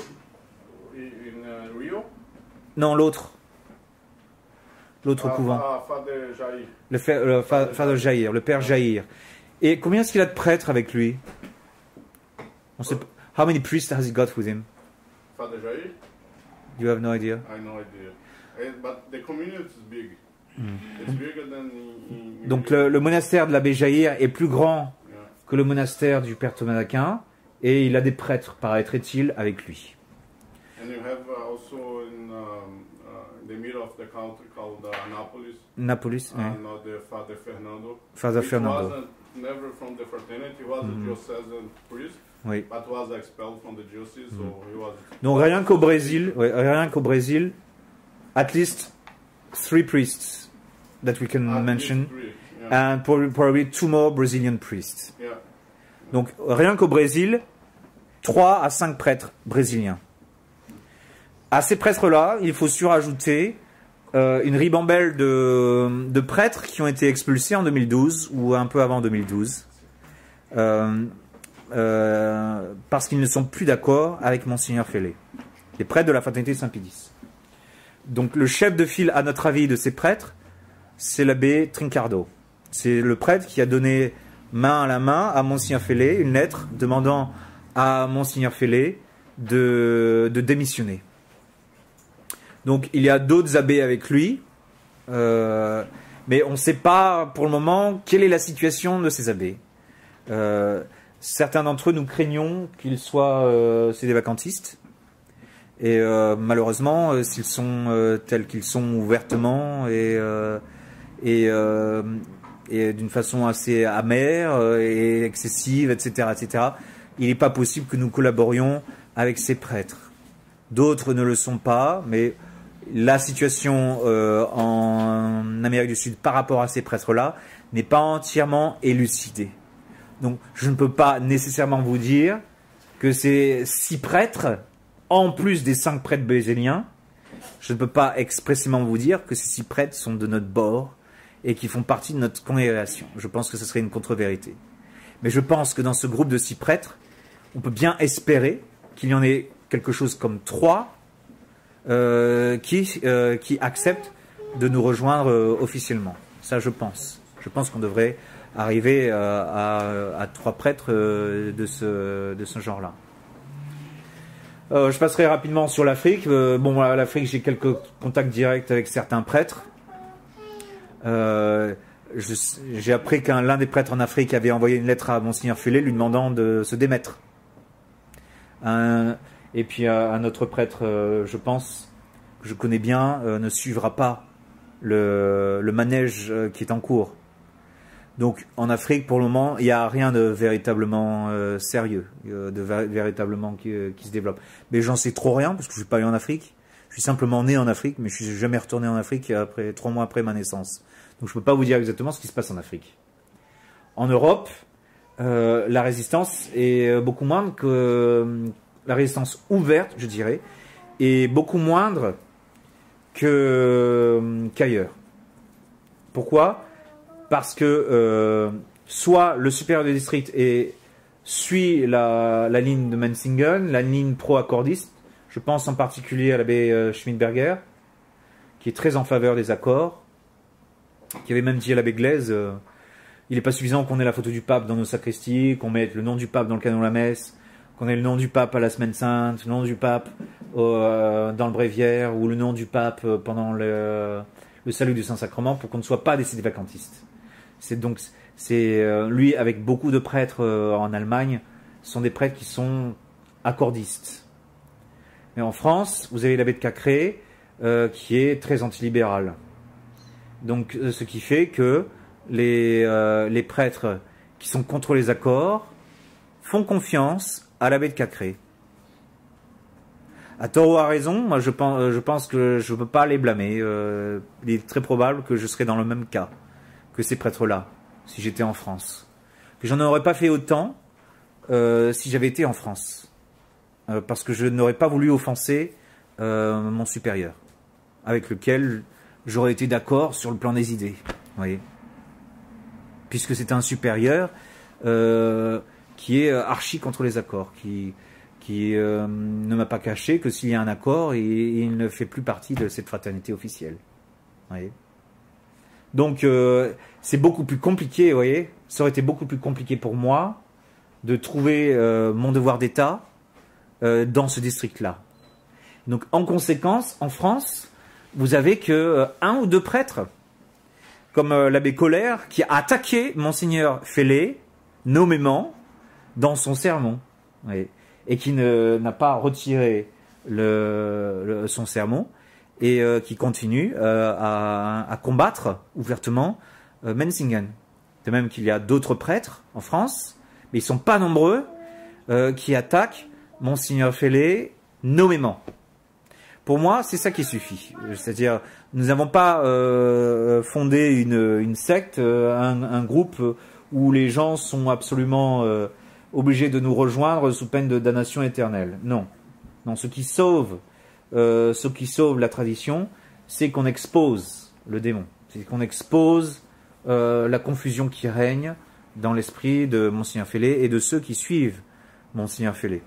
uh, Rio? Non, l'autre. L'autre Ah, couvent. ah, Father Jair. Le, fa, le fa, Father Jair, le père Jair. Et combien est-ce qu'il a de prêtres avec lui? On sait pas. How many priests has he got with him? Father Jair? You have no idea? I have no idea. Uh, but the community is big. Mm. It's bigger than in, in Donc le, le monastère de l'abbé Jair est plus grand yeah. que le monastère du père Thomas d'Aquin, et il a des prêtres, paraîtrait-il, avec lui. And you have uh, also in um, uh, the middle of the country called uh, Annapolis. Annapolis, oui. Another Father Fernando. Father which Fernando. Wasn't never from the fraternity. He was mm. a diocesan priest. Oui. But was expelled from the diocese, mm. so he was. Donc rien qu'au Brésil, ouais, rien qu'au Brésil, at least three priests that we can at mention, three, yeah. and probably, probably two more Brazilian priests. Yeah. Donc rien qu'au Brésil, trois à cinq prêtres brésiliens. À ces prêtres-là, il faut surajouter euh, une ribambelle de, de prêtres qui ont été expulsés en deux mille douze ou un peu avant deux mille douze. Euh, Euh, parce qu'ils ne sont plus d'accord avec Monseigneur Fellé, les prêtres de la fraternité Saint-Pédis. Donc le chef de file, à notre avis, de ces prêtres, c'est l'abbé Trincardo. C'est le prêtre qui a donné main à la main à Monseigneur Fellé une lettre demandant à Monseigneur Fellé de, de démissionner. Donc il y a d'autres abbés avec lui, euh, mais on ne sait pas pour le moment quelle est la situation de ces abbés. Euh, Certains d'entre eux, nous craignons qu'ils soient euh, c'est des vacantistes. Et euh, malheureusement, euh, s'ils sont euh, tels qu'ils sont ouvertement et, euh, et, euh, et d'une façon assez amère euh, et excessive, et cetera, et cetera, il n'est pas possible que nous collaborions avec ces prêtres. D'autres ne le sont pas, mais la situation euh, en Amérique du Sud par rapport à ces prêtres-là n'est pas entièrement élucidée. Donc, je ne peux pas nécessairement vous dire que ces six prêtres, en plus des cinq prêtres brésiliens, je ne peux pas expressément vous dire que ces six prêtres sont de notre bord et qui font partie de notre congrégation. Je pense que ce serait une contre-vérité. Mais je pense que dans ce groupe de six prêtres, on peut bien espérer qu'il y en ait quelque chose comme trois euh, qui, euh, qui acceptent de nous rejoindre euh, officiellement. Ça, je pense. Je pense qu'on devrait arriver euh, à, à trois prêtres euh, de ce, de ce genre-là. Euh, je passerai rapidement sur l'Afrique. Euh, bon, à l'Afrique, j'ai quelques contacts directs avec certains prêtres. Euh, j'ai appris qu'un l'un des prêtres en Afrique avait envoyé une lettre à Monseigneur Fellé lui demandant de se démettre. Un, et puis un autre prêtre, euh, je pense, que je connais bien, euh, ne suivra pas le, le manège euh, qui est en cours. Donc en Afrique, pour le moment, il n'y a rien de véritablement euh, sérieux, euh, de vé véritablement qui, euh, qui se développe. Mais j'en sais trop rien, parce que je ne suis pas allé en Afrique. Je suis simplement né en Afrique, mais je ne suis jamais retourné en Afrique après trois mois après ma naissance. Donc je ne peux pas vous dire exactement ce qui se passe en Afrique. En Europe, euh, la résistance est beaucoup moindre que euh, la résistance ouverte, je dirais, est beaucoup moindre que qu'ailleurs. Pourquoi ? Parce que euh, soit le supérieur de district est, suit la, la ligne de Menzingen, la ligne pro-accordiste, je pense en particulier à l'abbé euh, Schmidberger, qui est très en faveur des accords, qui avait même dit à l'abbé Glaise, euh, il n'est pas suffisant qu'on ait la photo du pape dans nos sacristies, qu'on mette le nom du pape dans le canon de la messe, qu'on ait le nom du pape à la semaine sainte, le nom du pape euh, dans le bréviaire, ou le nom du pape pendant le, le salut du Saint-Sacrement, pour qu'on ne soit pas des sédévacantistes. C'est donc, c'est euh, lui, avec beaucoup de prêtres euh, en Allemagne, sont des prêtres qui sont accordistes. Mais en France, vous avez l'abbé de Cacré, euh, qui est très antilibéral. Donc, euh, ce qui fait que les, euh, les prêtres qui sont contre les accords font confiance à l'abbé de Cacré. À tort ou à raison, moi je pense, je pense que je ne peux pas les blâmer. Euh, il est très probable que je serais dans le même cas que ces prêtres-là, si j'étais en France. Que j'en aurais pas fait autant euh, si j'avais été en France. Euh, parce que je n'aurais pas voulu offenser euh, mon supérieur, avec lequel j'aurais été d'accord sur le plan des idées. Vous voyez, puisque c'est un supérieur euh, qui est archi contre les accords, qui, qui euh, ne m'a pas caché que s'il y a un accord, il, il ne fait plus partie de cette fraternité officielle. Vous voyez, donc euh, c'est beaucoup plus compliqué, vous voyez, ça aurait été beaucoup plus compliqué pour moi de trouver euh, mon devoir d'État euh, dans ce district-là. Donc en conséquence, en France, vous avez que euh, un ou deux prêtres, comme euh, l'abbé Colère, qui a attaqué Monseigneur Fellé, nommément, dans son sermon, oui, et qui n'a pas retiré le, le, son sermon, et euh, qui continue euh, à, à combattre ouvertement euh, Menzingen. De même qu'il y a d'autres prêtres en France, mais ils ne sont pas nombreux, euh, qui attaquent Monseigneur Fellé nommément. Pour moi, c'est ça qui suffit. C'est-à-dire, nous n'avons pas euh, fondé une, une secte, un, un groupe où les gens sont absolument euh, obligés de nous rejoindre sous peine de damnation éternelle. Non. Non, ce qui sauve, euh, ce qui sauve la tradition, c'est qu'on expose le démon. C'est qu'on expose euh, la confusion qui règne dans l'esprit de Monseigneur Fellé et de ceux qui suivent Monseigneur Fellé.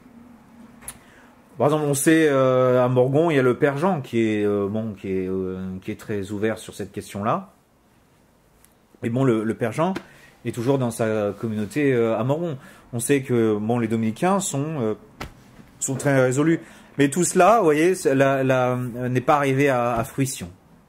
Par exemple, on sait euh, à Morgon, il y a le Père Jean qui est euh, bon, qui est euh, qui est très ouvert sur cette question-là. Mais bon, le, le Père Jean est toujours dans sa communauté euh, à Morgon. On sait que bon, les dominicains sont euh, sont très résolus. Mais tout cela, vous voyez, la, la, n'est pas arrivé à, à fruition.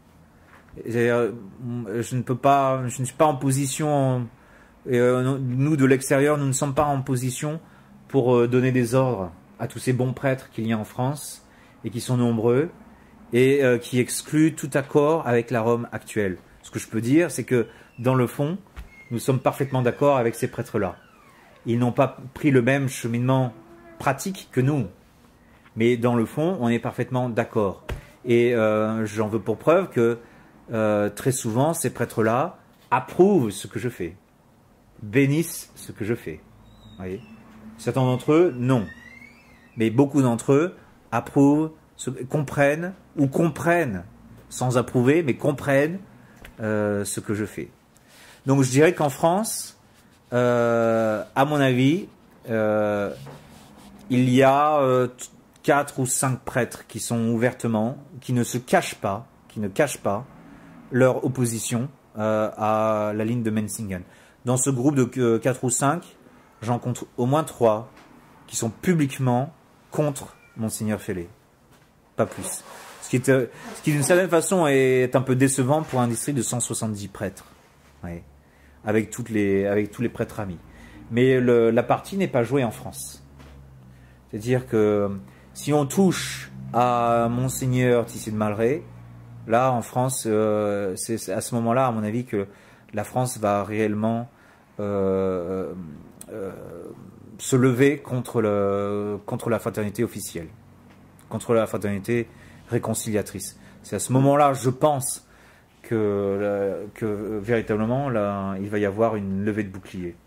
Je ne peux pas, je ne suis pas en position. Et, euh, nous de l'extérieur, nous ne sommes pas en position pour euh, donner des ordres à tous ces bons prêtres qu'il y a en France, et qui sont nombreux, et euh, qui excluent tout accord avec la Rome actuelle. Ce que je peux dire, c'est que, dans le fond, nous sommes parfaitement d'accord avec ces prêtres-là. Ils n'ont pas pris le même cheminement pratique que nous, mais dans le fond, on est parfaitement d'accord. Et euh, j'en veux pour preuve que, euh, très souvent, ces prêtres-là approuvent ce que je fais, bénissent ce que je fais. Vous voyez ? Certains d'entre eux, non. Mais beaucoup d'entre eux approuvent, se, comprennent, ou comprennent, sans approuver, mais comprennent euh, ce que je fais. Donc je dirais qu'en France, euh, à mon avis, euh, il y a euh, quatre ou cinq prêtres qui sont ouvertement, qui ne se cachent pas, qui ne cachent pas leur opposition euh, à la ligne de Menzingen. Dans ce groupe de euh, quatre ou cinq, j'en compte au moins trois qui sont publiquement contre Monseigneur Fellé. Pas plus. Ce qui, est, ce qui d'une certaine façon est un peu décevant pour un district de cent soixante-dix prêtres. Oui. Avec, toutes les, avec tous les prêtres amis. Mais le, la partie n'est pas jouée en France. C'est-à-dire que si on touche à Monseigneur Tissé de Malray, là en France, euh, c'est à ce moment-là, à mon avis, que la France va réellement euh, euh, se lever contre, le, contre la fraternité officielle, contre la fraternité réconciliatrice. C'est à ce moment-là, je pense, que, que véritablement, là, il va y avoir une levée de bouclier.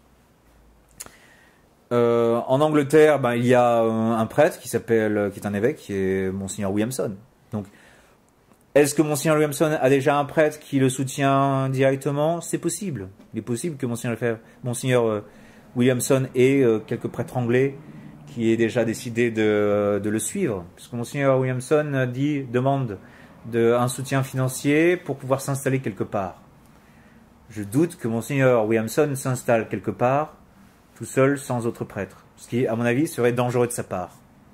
Euh, en Angleterre, ben, il y a un prêtre qui s'appelle, qui est un évêque, qui est Monseigneur Williamson. Donc, est-ce que Monseigneur Williamson a déjà un prêtre qui le soutient directement? C'est possible. Il est possible que Monseigneur, Monseigneur Williamson ait euh, quelques prêtres anglais qui aient déjà décidé de, de le suivre. Puisque Monseigneur Williamson dit, demande de, un soutien financier pour pouvoir s'installer quelque part. Je doute que Monseigneur Williamson s'installe quelque part, tout seul, sans autre prêtre. Ce qui, à mon avis, serait dangereux de sa part.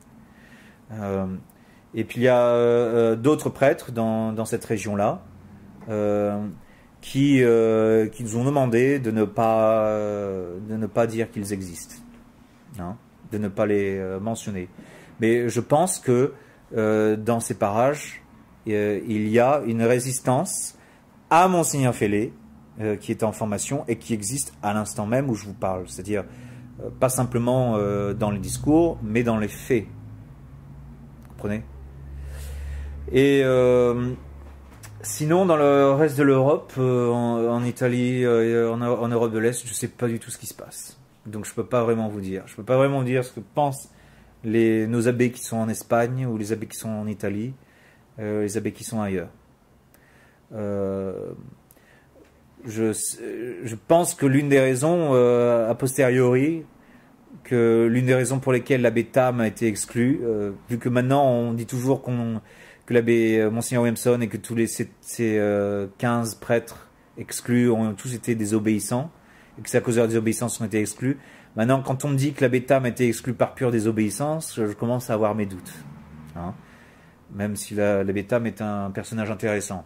Euh, et puis il y a euh, d'autres prêtres dans, dans cette région-là, euh, qui, euh, qui nous ont demandé de ne pas, euh, de ne pas dire qu'ils existent, hein, de ne pas les euh, mentionner. Mais je pense que euh, dans ces parages, euh, il y a une résistance à Monseigneur Fellé, euh, qui est en formation et qui existe à l'instant même où je vous parle. C'est-à-dire, euh, pas simplement euh, dans les discours, mais dans les faits. Vous comprenez ? Et... Euh, Sinon, dans le reste de l'Europe, euh, en, en Italie, euh, en, en Europe de l'Est, je ne sais pas du tout ce qui se passe. Donc je ne peux pas vraiment vous dire. Je ne peux pas vraiment vous dire ce que pensent les, nos abbés qui sont en Espagne ou les abbés qui sont en Italie, euh, les abbés qui sont ailleurs. Euh, je, je pense que l'une des raisons, euh, a posteriori, que l'une des raisons pour lesquelles l'abbé Tam a été exclu, euh, vu que maintenant on dit toujours qu'on... que l'abbé euh, Monseigneur Williamson et que tous les ces, ces euh, quinze prêtres exclus ont tous été désobéissants, et que c'est à cause de leur désobéissance qu'ils ont été exclus. Maintenant, quand on me dit que l'abbé Tam a été exclu par pure désobéissance, je, je commence à avoir mes doutes. Hein, même si l'abbé Tam est un personnage intéressant.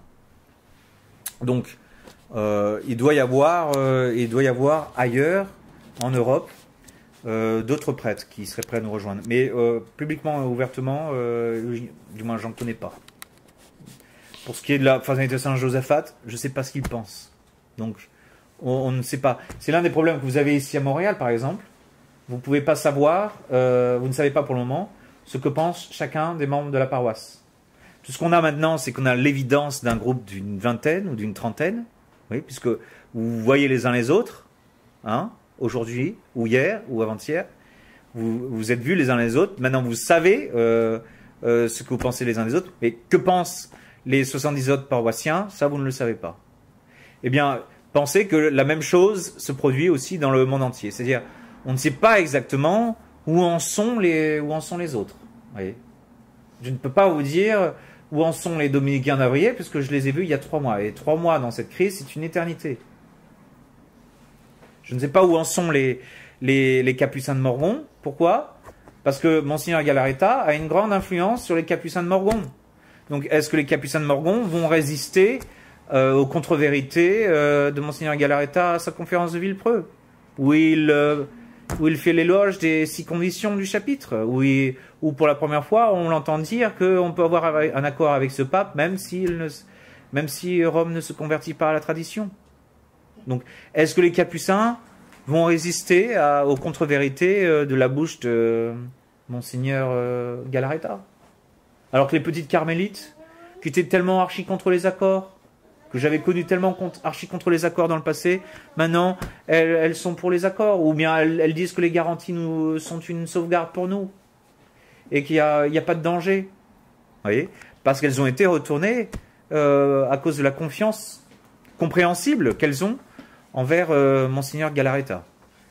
Donc, euh, il doit y avoir, euh, il doit y avoir ailleurs, en Europe, Euh, d'autres prêtres qui seraient prêts à nous rejoindre. Mais euh, publiquement, ouvertement, euh, du moins, j'en connais pas. Pour ce qui est de la fraternité Saint-Josaphat, je ne sais pas ce qu'ils pensent. Donc, on, on ne sait pas. C'est l'un des problèmes que vous avez ici à Montréal, par exemple. Vous ne pouvez pas savoir, euh, vous ne savez pas pour le moment, ce que pense chacun des membres de la paroisse. Tout ce qu'on a maintenant, c'est qu'on a l'évidence d'un groupe d'une vingtaine ou d'une trentaine, oui, puisque vous voyez les uns les autres, hein, aujourd'hui, ou hier, ou avant-hier, vous vous êtes vus les uns les autres, maintenant vous savez euh, euh, ce que vous pensez les uns les autres, mais que pensent les soixante-dix autres paroissiens, ça vous ne le savez pas. Eh bien, pensez que la même chose se produit aussi dans le monde entier, c'est-à-dire, on ne sait pas exactement où en sont les, où en sont les autres. Vous voyez, je ne peux pas vous dire où en sont les dominicains d'Avrier, puisque je les ai vus il y a trois mois, et trois mois dans cette crise, c'est une éternité. Je ne sais pas où en sont les, les, les Capucins de Morgon. Pourquoi ? Parce que Monseigneur Galarreta a une grande influence sur les Capucins de Morgon. Donc, est-ce que les Capucins de Morgon vont résister euh, aux contre-vérités euh, de Monseigneur Galarreta à sa conférence de Villepreux, où il, euh, où il fait l'éloge des six conditions du chapitre, où, il, où pour la première fois, on l'entend dire qu'on peut avoir un accord avec ce pape, même, s'il ne, même si Rome ne se convertit pas à la tradition. Donc, est-ce que les Capucins vont résister à, aux contre-vérités euh, de la bouche de euh, Monseigneur euh, Galarreta? Alors que les petites carmélites, qui étaient tellement archi contre les accords, que j'avais connu tellement contre, archi contre les accords dans le passé, maintenant, elles, elles sont pour les accords, ou bien elles, elles disent que les garanties nous, sont une sauvegarde pour nous, et qu'il n'y a, il y a pas de danger. Vous voyez? Parce qu'elles ont été retournées euh, à cause de la confiance compréhensible qu'elles ont envers euh, Monseigneur Galarreta.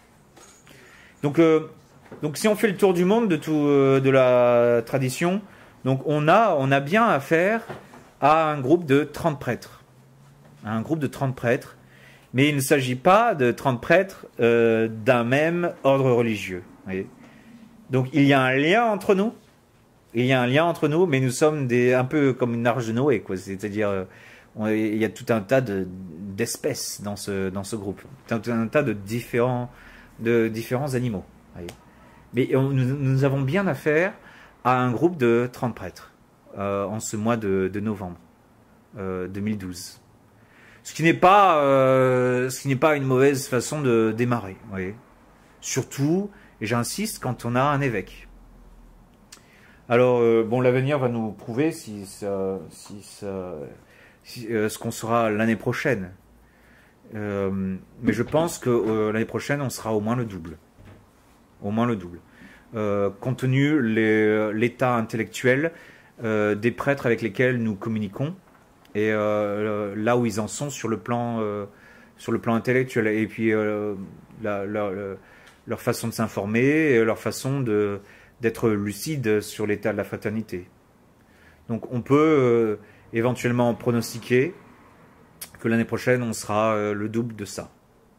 Donc, euh, donc si on fait le tour du monde de, tout, euh, de la tradition, donc on a, on a bien affaire à un groupe de trente prêtres. Un groupe de trente prêtres, mais il ne s'agit pas de trente prêtres euh, d'un même ordre religieux. Vous voyez ? Donc il y a un lien entre nous, il y a un lien entre nous, mais nous sommes des, un peu comme une arche de Noé, quoi. C'est-à-dire... Euh, il y a tout un tas de, d'espèces dans ce, dans ce groupe, tout un, un tas de différents, de différents animaux. Voyez. Mais on, nous, nous avons bien affaire à un groupe de trente prêtres euh, en ce mois de, de novembre euh, deux mille douze. Ce qui n'est pas, euh, ce qui n'est pas une mauvaise façon de démarrer. Voyez. Surtout, et j'insiste, quand on a un évêque. Alors, euh, bon, l'avenir va nous prouver si ça... Si ça ce qu'on sera l'année prochaine. Euh, mais je pense que euh, l'année prochaine, on sera au moins le double. Au moins le double. Euh, compte tenu l'état intellectuel euh, des prêtres avec lesquels nous communiquons, et euh, là où ils en sont sur le plan, euh, sur le plan intellectuel, et puis euh, la, la, la, leur façon de s'informer, et leur façon de, d'être lucide sur l'état de la fraternité. Donc on peut... Euh, éventuellement pronostiquer que l'année prochaine, on sera euh, le double de ça.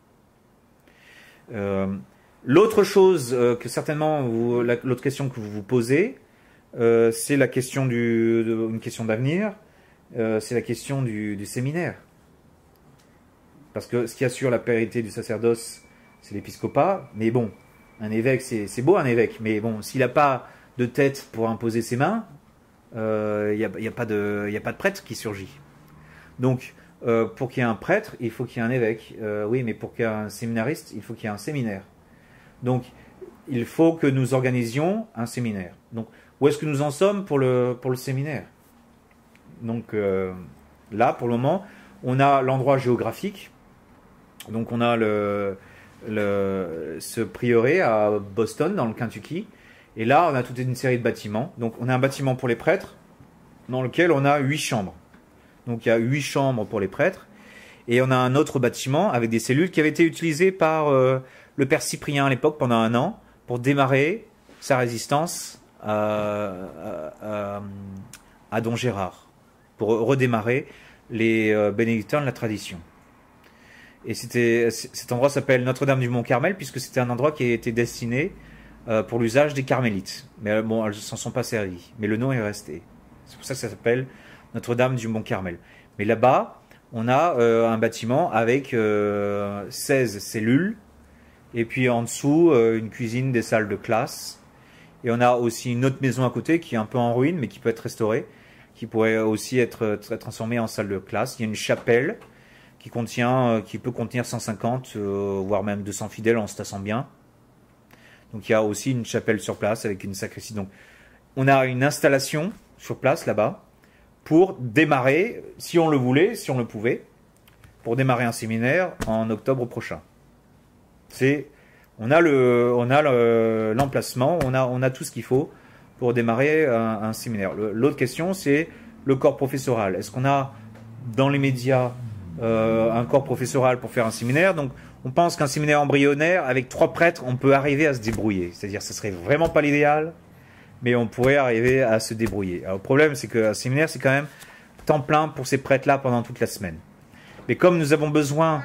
Euh, L'autre chose euh, que certainement, l'autre question que vous vous posez, euh, c'est la question du, de, une question d'avenir, euh, c'est la question du, du séminaire. Parce que ce qui assure la pérennité du sacerdoce, c'est l'épiscopat. Mais bon, un évêque, c'est beau un évêque, mais bon, s'il n'a pas de tête pour imposer ses mains, il euh, n'y a, y a, pas de, y a pas de prêtre qui surgit. Donc, euh, pour qu'il y ait un prêtre, il faut qu'il y ait un évêque. Euh, oui, mais pour qu'il y ait un séminariste, il faut qu'il y ait un séminaire. Donc, il faut que nous organisions un séminaire. Donc, où est-ce que nous en sommes pour le, pour le séminaire? Donc, euh, là, pour le moment, on a l'endroit géographique. Donc, on a le, le, ce prieuré à Boston, dans le Kentucky. Et là, on a toute une série de bâtiments. Donc, on a un bâtiment pour les prêtres, dans lequel on a huit chambres. Donc, il y a huit chambres pour les prêtres. Et on a un autre bâtiment avec des cellules qui avaient été utilisées par euh, le père Cyprien à l'époque, pendant un an, pour démarrer sa résistance à, à, à, à Don Gérard, pour redémarrer les euh, bénédictins de la tradition. Et c'était, cet endroit s'appelle Notre-Dame du Mont-Carmel, puisque c'était un endroit qui a été destiné euh, pour l'usage des carmélites. Mais bon, elles ne s'en sont pas servies. Mais le nom est resté. C'est pour ça que ça s'appelle Notre-Dame du Mont-Carmel. Mais là-bas, on a euh, un bâtiment avec euh, seize cellules, et puis en dessous, euh, une cuisine, des salles de classe. Et on a aussi une autre maison à côté qui est un peu en ruine, mais qui peut être restaurée, qui pourrait aussi être transformée en salle de classe. Il y a une chapelle qui contient, qui peut contenir cent cinquante, euh, voire même deux cents fidèles en se tassant bien. Donc il y a aussi une chapelle sur place avec une sacristie. Donc on a une installation sur place là-bas pour démarrer, si on le voulait, si on le pouvait, pour démarrer un séminaire en octobre prochain. C'est, on a le, on a le, l'emplacement, on a, on a tout ce qu'il faut pour démarrer un, un séminaire. L'autre question, c'est le corps professoral. Est-ce qu'on a dans les médias Euh, un corps professoral pour faire un séminaire? Donc on pense qu'un séminaire embryonnaire avec trois prêtres, on peut arriver à se débrouiller. C'est-à-dire ce serait vraiment pas l'idéal, mais on pourrait arriver à se débrouiller. Alors, le problème, c'est qu'un séminaire, c'est quand même temps plein pour ces prêtres-là pendant toute la semaine. Mais comme nous avons besoin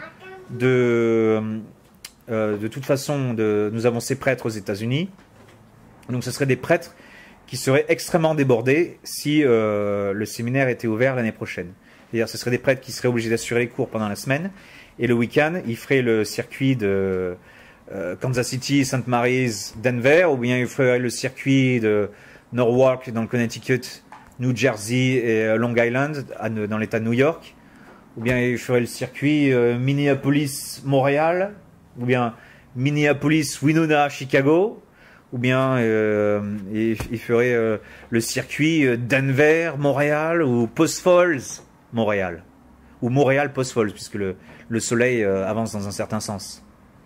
de euh, de toute façon, de, nous avons ces prêtres aux États-Unis, donc ce seraient des prêtres qui seraient extrêmement débordés si euh, le séminaire était ouvert l'année prochaine. C'est-à-dire, ce seraient des prêtres qui seraient obligés d'assurer les cours pendant la semaine. Et le week-end, ils feraient le circuit de euh, Kansas City, Saint Mary's, Denver, ou bien ils feraient le circuit de Norwalk dans le Connecticut, New Jersey et Long Island dans l'État de New York. Ou bien ils feraient le circuit euh, Minneapolis-Montréal, ou bien Minneapolis-Winona, Chicago. Ou bien euh, ils feraient euh, le circuit Denver-Montréal ou Post Falls. Montréal, ou Montréal-Post-Falls, puisque le, le soleil euh, avance dans un certain sens.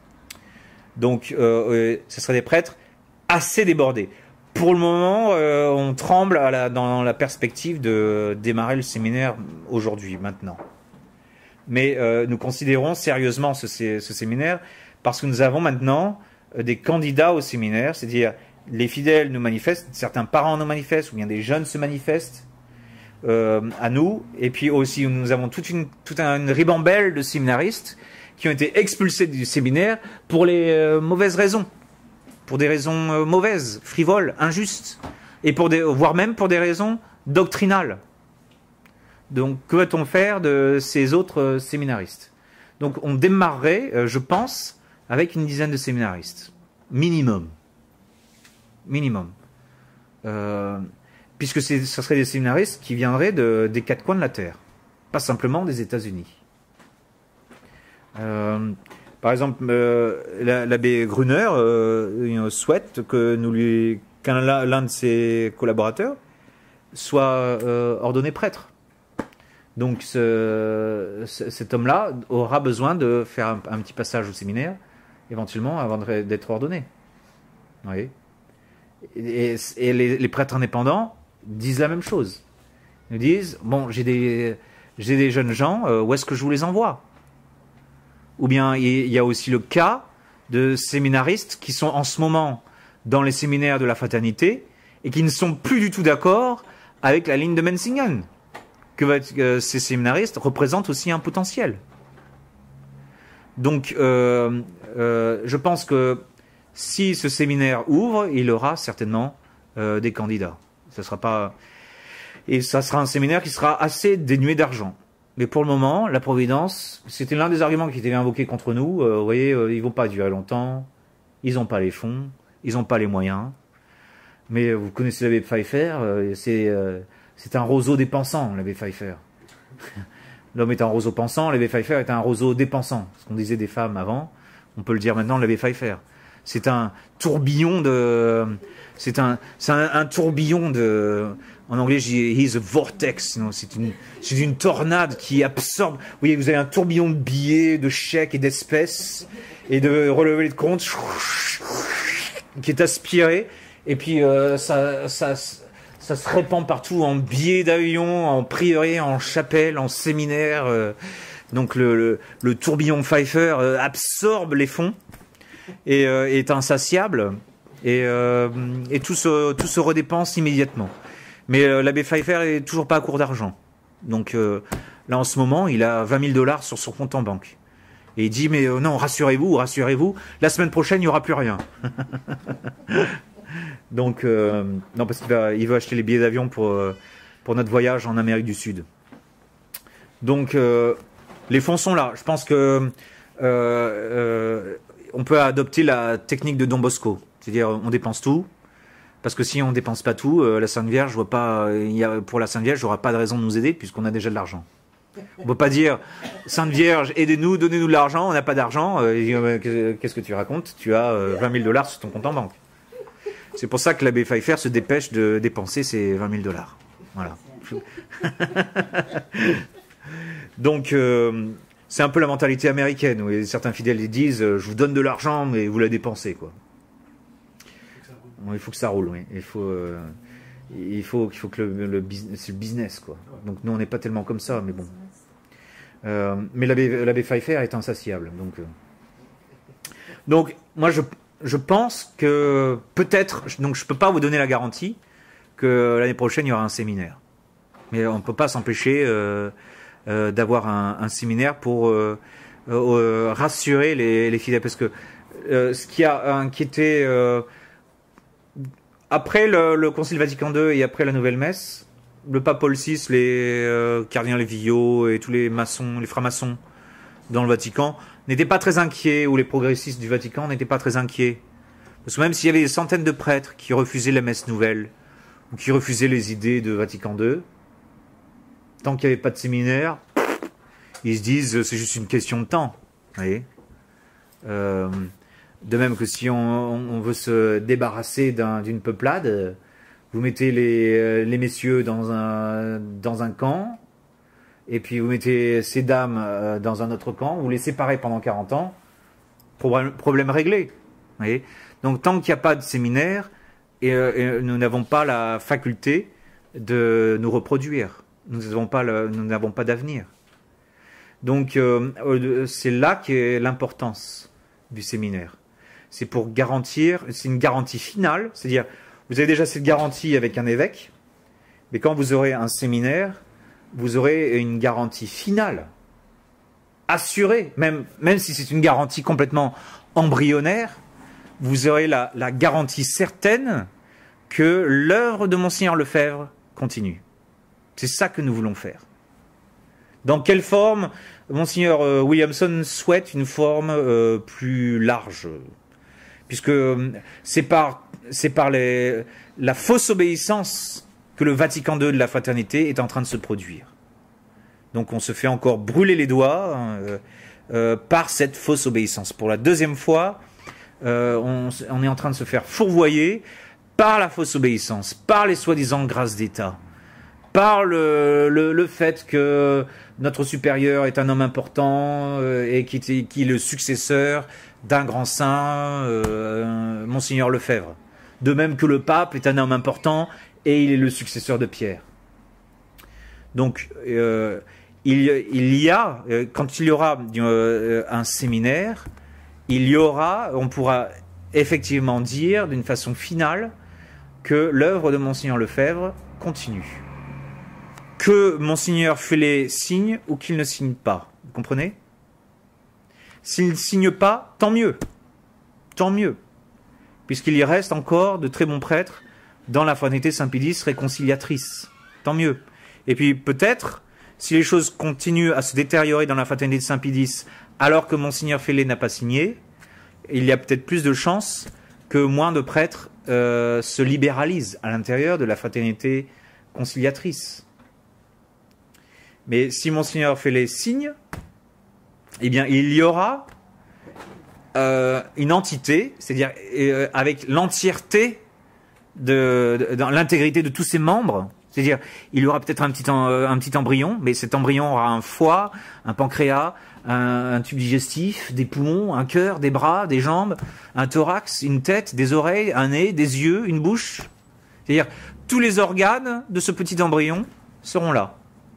Donc, euh, euh, ce seraient des prêtres assez débordés. Pour le moment, euh, on tremble à la, dans la perspective de démarrer le séminaire aujourd'hui, maintenant. Mais euh, nous considérons sérieusement ce, ce séminaire parce que nous avons maintenant des candidats au séminaire, c'est-à-dire les fidèles nous manifestent, certains parents nous manifestent, ou bien des jeunes se manifestent, Euh, à nous, et puis aussi nous avons toute une, toute une ribambelle de séminaristes qui ont été expulsés du séminaire pour les euh, mauvaises raisons, pour des raisons euh, mauvaises, frivoles, injustes, et pour des, voire même pour des raisons doctrinales. Donc que va-t-on faire de ces autres euh, séminaristes? Donc on démarrerait, euh, je pense, avec une dizaine de séminaristes, minimum, minimum. Euh, puisque ce serait des séminaristes qui viendraient de, des quatre coins de la Terre, pas simplement des États-Unis. Euh, par exemple, euh, l'abbé Gruner euh, souhaite que nous lui, qu'un l'un de ses collaborateurs soit euh, ordonné prêtre. Donc ce, ce, cet homme-là aura besoin de faire un, un petit passage au séminaire, éventuellement avant d'être ordonné. Oui. Et, et les, les prêtres indépendants disent la même chose. Ils nous disent, bon, j'ai des, j'ai des jeunes gens, euh, où est-ce que je vous les envoie? Ou bien il y a aussi le cas de séminaristes qui sont en ce moment dans les séminaires de la fraternité et qui ne sont plus du tout d'accord avec la ligne de Menzingen. que euh, ces séminaristes représentent aussi un potentiel. Donc, euh, euh, je pense que si ce séminaire ouvre, il aura certainement euh, des candidats. Ça sera pas... Et ça sera un séminaire qui sera assez dénué d'argent. Mais pour le moment, la Providence, c'était l'un des arguments qui était invoqué contre nous. Euh, vous voyez, euh, ils vont pas durer longtemps, ils n'ont pas les fonds, ils n'ont pas les moyens. Mais euh, vous connaissez l'abbé Pfeiffer, euh, c'est euh, c'est un roseau dépensant, l'abbé Pfeiffer. L'homme est un roseau pensant, l'abbé Pfeiffer est un roseau dépensant. Ce qu'on disait des femmes avant, on peut le dire maintenant, l'abbé Pfeiffer. C'est un tourbillon de... C'est un, c'est un, un tourbillon de... En anglais, je dis he's a vortex. C'est une, c'est une tornade qui absorbe. Vous voyez, vous avez un tourbillon de billets, de chèques et d'espèces et de relevés de compte qui est aspiré. Et puis euh, ça, ça, ça se répand partout en billets d'avion, en prieuré, en chapelle, en séminaire. Euh, donc le, le, le tourbillon Pfeiffer euh, absorbe les fonds et euh, est insatiable et, euh, et tout se, tout se redépense immédiatement. Mais euh, l'abbé Pfeiffer est toujours pas à court d'argent. Donc euh, là, en ce moment, il a vingt mille dollars sur son compte en banque. Et il dit, mais euh, non, rassurez-vous, rassurez-vous, la semaine prochaine, il n'y aura plus rien. Donc, euh, non, parce qu'il va, il veut acheter les billets d'avion pour, euh, pour notre voyage en Amérique du Sud. Donc, euh, les fonds sont là. Je pense que euh, euh, on peut adopter la technique de Don Bosco. C'est-à-dire, on dépense tout. Parce que si on ne dépense pas tout, euh, la Sainte Vierge, je vois pas, il y a, pour la Sainte Vierge, j'aurai pas de raison de nous aider puisqu'on a déjà de l'argent. On ne peut pas dire Sainte Vierge, aidez-nous, donnez-nous de l'argent, on n'a pas d'argent. Euh, Qu'est-ce que tu racontes? Tu as euh, vingt mille dollars sur ton compte en banque. C'est pour ça que l'abbé Pfeiffer se dépêche de dépenser ses vingt mille dollars. Voilà. Donc, euh, c'est un peu la mentalité américaine où certains fidèles ils disent je vous donne de l'argent, mais vous la dépensez, quoi. Il faut que ça roule, oui. Il faut, euh, il faut, il faut que le, le business, c'est le business, quoi. Donc nous, on n'est pas tellement comme ça, mais bon. Euh, mais l'abbé, l'abbé Pfeiffer est insatiable. Donc, euh. donc moi, je, je pense que peut-être, donc je peux pas vous donner la garantie que l'année prochaine il y aura un séminaire. Mais on ne peut pas s'empêcher euh, euh, d'avoir un, un séminaire pour euh, euh, rassurer les, les fidèles, parce que euh, ce qui a inquiété euh, après le, le Concile Vatican deux et après la Nouvelle Messe, le pape Paul six, les euh, cardinaux Lévio et tous les maçons, les francs-maçons dans le Vatican n'étaient pas très inquiets, ou les progressistes du Vatican n'étaient pas très inquiets. Parce que même s'il y avait des centaines de prêtres qui refusaient la messe nouvelle, ou qui refusaient les idées de Vatican deux, tant qu'il n'y avait pas de séminaire, ils se disent c'est juste une question de temps. Vous voyez, euh, de même que si on, on veut se débarrasser d'un, d'une peuplade, vous mettez les, les messieurs dans un, dans un camp, et puis vous mettez ces dames dans un autre camp, vous les séparez pendant quarante ans, problème, problème réglé. Vous voyez, donc tant qu'il n'y a pas de séminaire, et, et nous n'avons pas la faculté de nous reproduire, nous n'avons pas, le, nous n'avons pas d'avenir. Donc euh, c'est là qu'est l'importance du séminaire. C'est pour garantir, c'est une garantie finale, c'est-à-dire vous avez déjà cette garantie avec un évêque, mais quand vous aurez un séminaire, vous aurez une garantie finale, assurée, même, même si c'est une garantie complètement embryonnaire, vous aurez la, la garantie certaine que l'œuvre de Monseigneur Lefebvre continue. C'est ça que nous voulons faire. Dans quelle forme? Monseigneur euh, Williamson souhaite une forme euh, plus large, puisque euh, c'est par, c'est par les, la fausse obéissance que le Vatican deux de la fraternité est en train de se produire. Donc on se fait encore brûler les doigts euh, euh, par cette fausse obéissance. Pour la deuxième fois, euh, on, on est en train de se faire fourvoyer par la fausse obéissance, par les soi-disant grâces d'État, par le, le, le fait que notre supérieur est un homme important euh, et qui, qui est le successeur d'un grand saint, euh, Monseigneur Lefebvre. De même que le pape est un homme important et il est le successeur de Pierre. Donc, euh, il, il y a, euh, quand il y aura euh, un séminaire, il y aura, on pourra effectivement dire d'une façon finale que l'œuvre de Monseigneur Lefebvre continue. que Monseigneur Fellet signe ou qu'il ne signe pas. Vous comprenez? S'il ne signe pas, tant mieux. Tant mieux. Puisqu'il y reste encore de très bons prêtres dans la fraternité Saint-Pédis réconciliatrice. Tant mieux. Et puis peut-être, si les choses continuent à se détériorer dans la fraternité de Saint-Pédis, alors que Monseigneur Fellet n'a pas signé, il y a peut-être plus de chances que moins de prêtres euh, se libéralisent à l'intérieur de la fraternité conciliatrice. Mais si Monseigneur Fellet signe, eh bien il y aura euh, une entité, c'est-à-dire euh, avec l'entièreté de, de, dans l'intégrité de tous ses membres. C'est-à-dire, il y aura peut-être un petit, un petit embryon, mais cet embryon aura un foie, un pancréas, un, un tube digestif, des poumons, un cœur, des bras, des jambes, un thorax, une tête, des oreilles, un nez, des yeux, une bouche. C'est-à-dire, tous les organes de ce petit embryon seront là.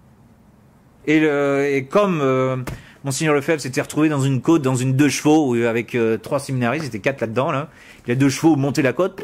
Et, le, et comme euh, Monseigneur Lefebvre s'était retrouvé dans une côte, dans une deux chevaux, avec euh, trois séminaristes, il était quatre là-dedans, là. Il y a deux chevaux monter la côte,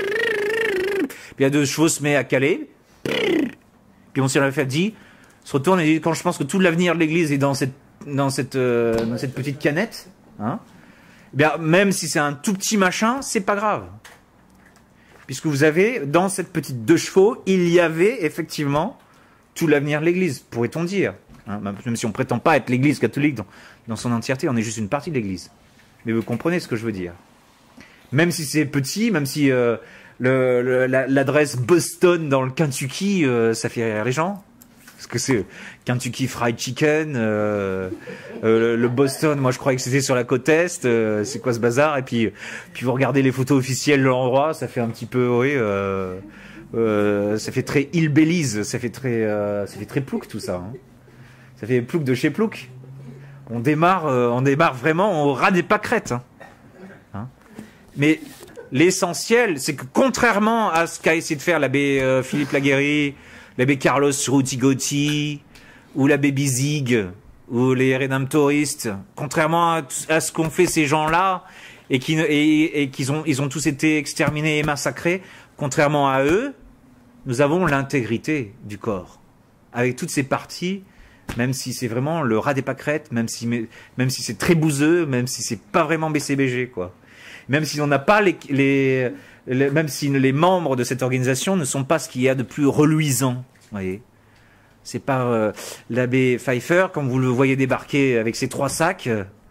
puis il y a deux chevaux se met à caler. Puis Monseigneur Lefebvre dit, se retourne et dit, quand je pense que tout l'avenir de l'Église est dans cette, dans cette, euh, dans cette petite canette, hein, eh bien, même si c'est un tout petit machin, c'est pas grave. Puisque vous avez, dans cette petite deux chevaux, il y avait effectivement tout l'avenir de l'Église, pourrait-on dire. Hein, même si on prétend pas être l'Église catholique dans, dans son entièreté, on est juste une partie de l'Église. Mais vous comprenez ce que je veux dire. Même si c'est petit, même si... Euh, Le, le, l'adresse Boston dans le Kentucky, euh, ça fait rire les gens. Parce que c'est Kentucky Fried Chicken, euh, euh, le Boston, moi je croyais que c'était sur la côte Est, euh, c'est quoi ce bazar? Et puis, puis vous regardez les photos officielles de l'endroit, ça fait un petit peu, oui, euh, euh, ça fait très hillbillies, ça fait très, euh, ça fait très plouc tout ça. Hein. Ça fait plouc de chez plouc. On démarre, euh, on démarre vraiment au ras des pâquerettes. Hein. Hein. Mais l'essentiel, c'est que contrairement à ce qu'a essayé de faire l'abbé euh, Philippe Laguérie, l'abbé Carlos Ruti-Gotti, ou l'abbé Bizig, ou les rédemptoristes, contrairement à, à ce qu'ont fait ces gens-là, et qui et, et qu'ils ont, ils ont tous été exterminés et massacrés, contrairement à eux, nous avons l'intégrité du corps, avec toutes ces parties, même si c'est vraiment le ras des pâquerettes, même si, même si c'est très bouseux, même si c'est pas vraiment B C B G, quoi. Même si on n'a pas les, les, les, même si les membres de cette organisation ne sont pas ce qu'il y a de plus reluisant, vous voyez. C'est pas euh, l'abbé Pfeiffer, quand vous le voyez débarquer avec ses trois sacs,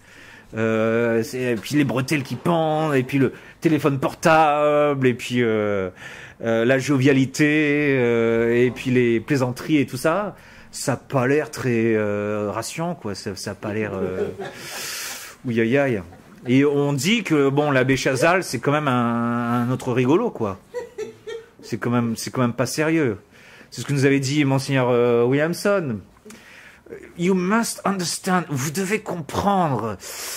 euh, et puis les bretelles qui pendent, et puis le téléphone portable, et puis euh, euh, la jovialité, euh, et puis les plaisanteries et tout ça, ça n'a pas l'air très euh, rassurant, quoi. Ça n'a pas l'air... Euh... Ouïe aïe aïe. Et on dit que bon, l'abbé Chazal, c'est quand même un, un autre rigolo, quoi. C'est quand même, c'est quand même pas sérieux. C'est ce que nous avait dit Monseigneur euh, Williamson. You must understand. Vous devez comprendre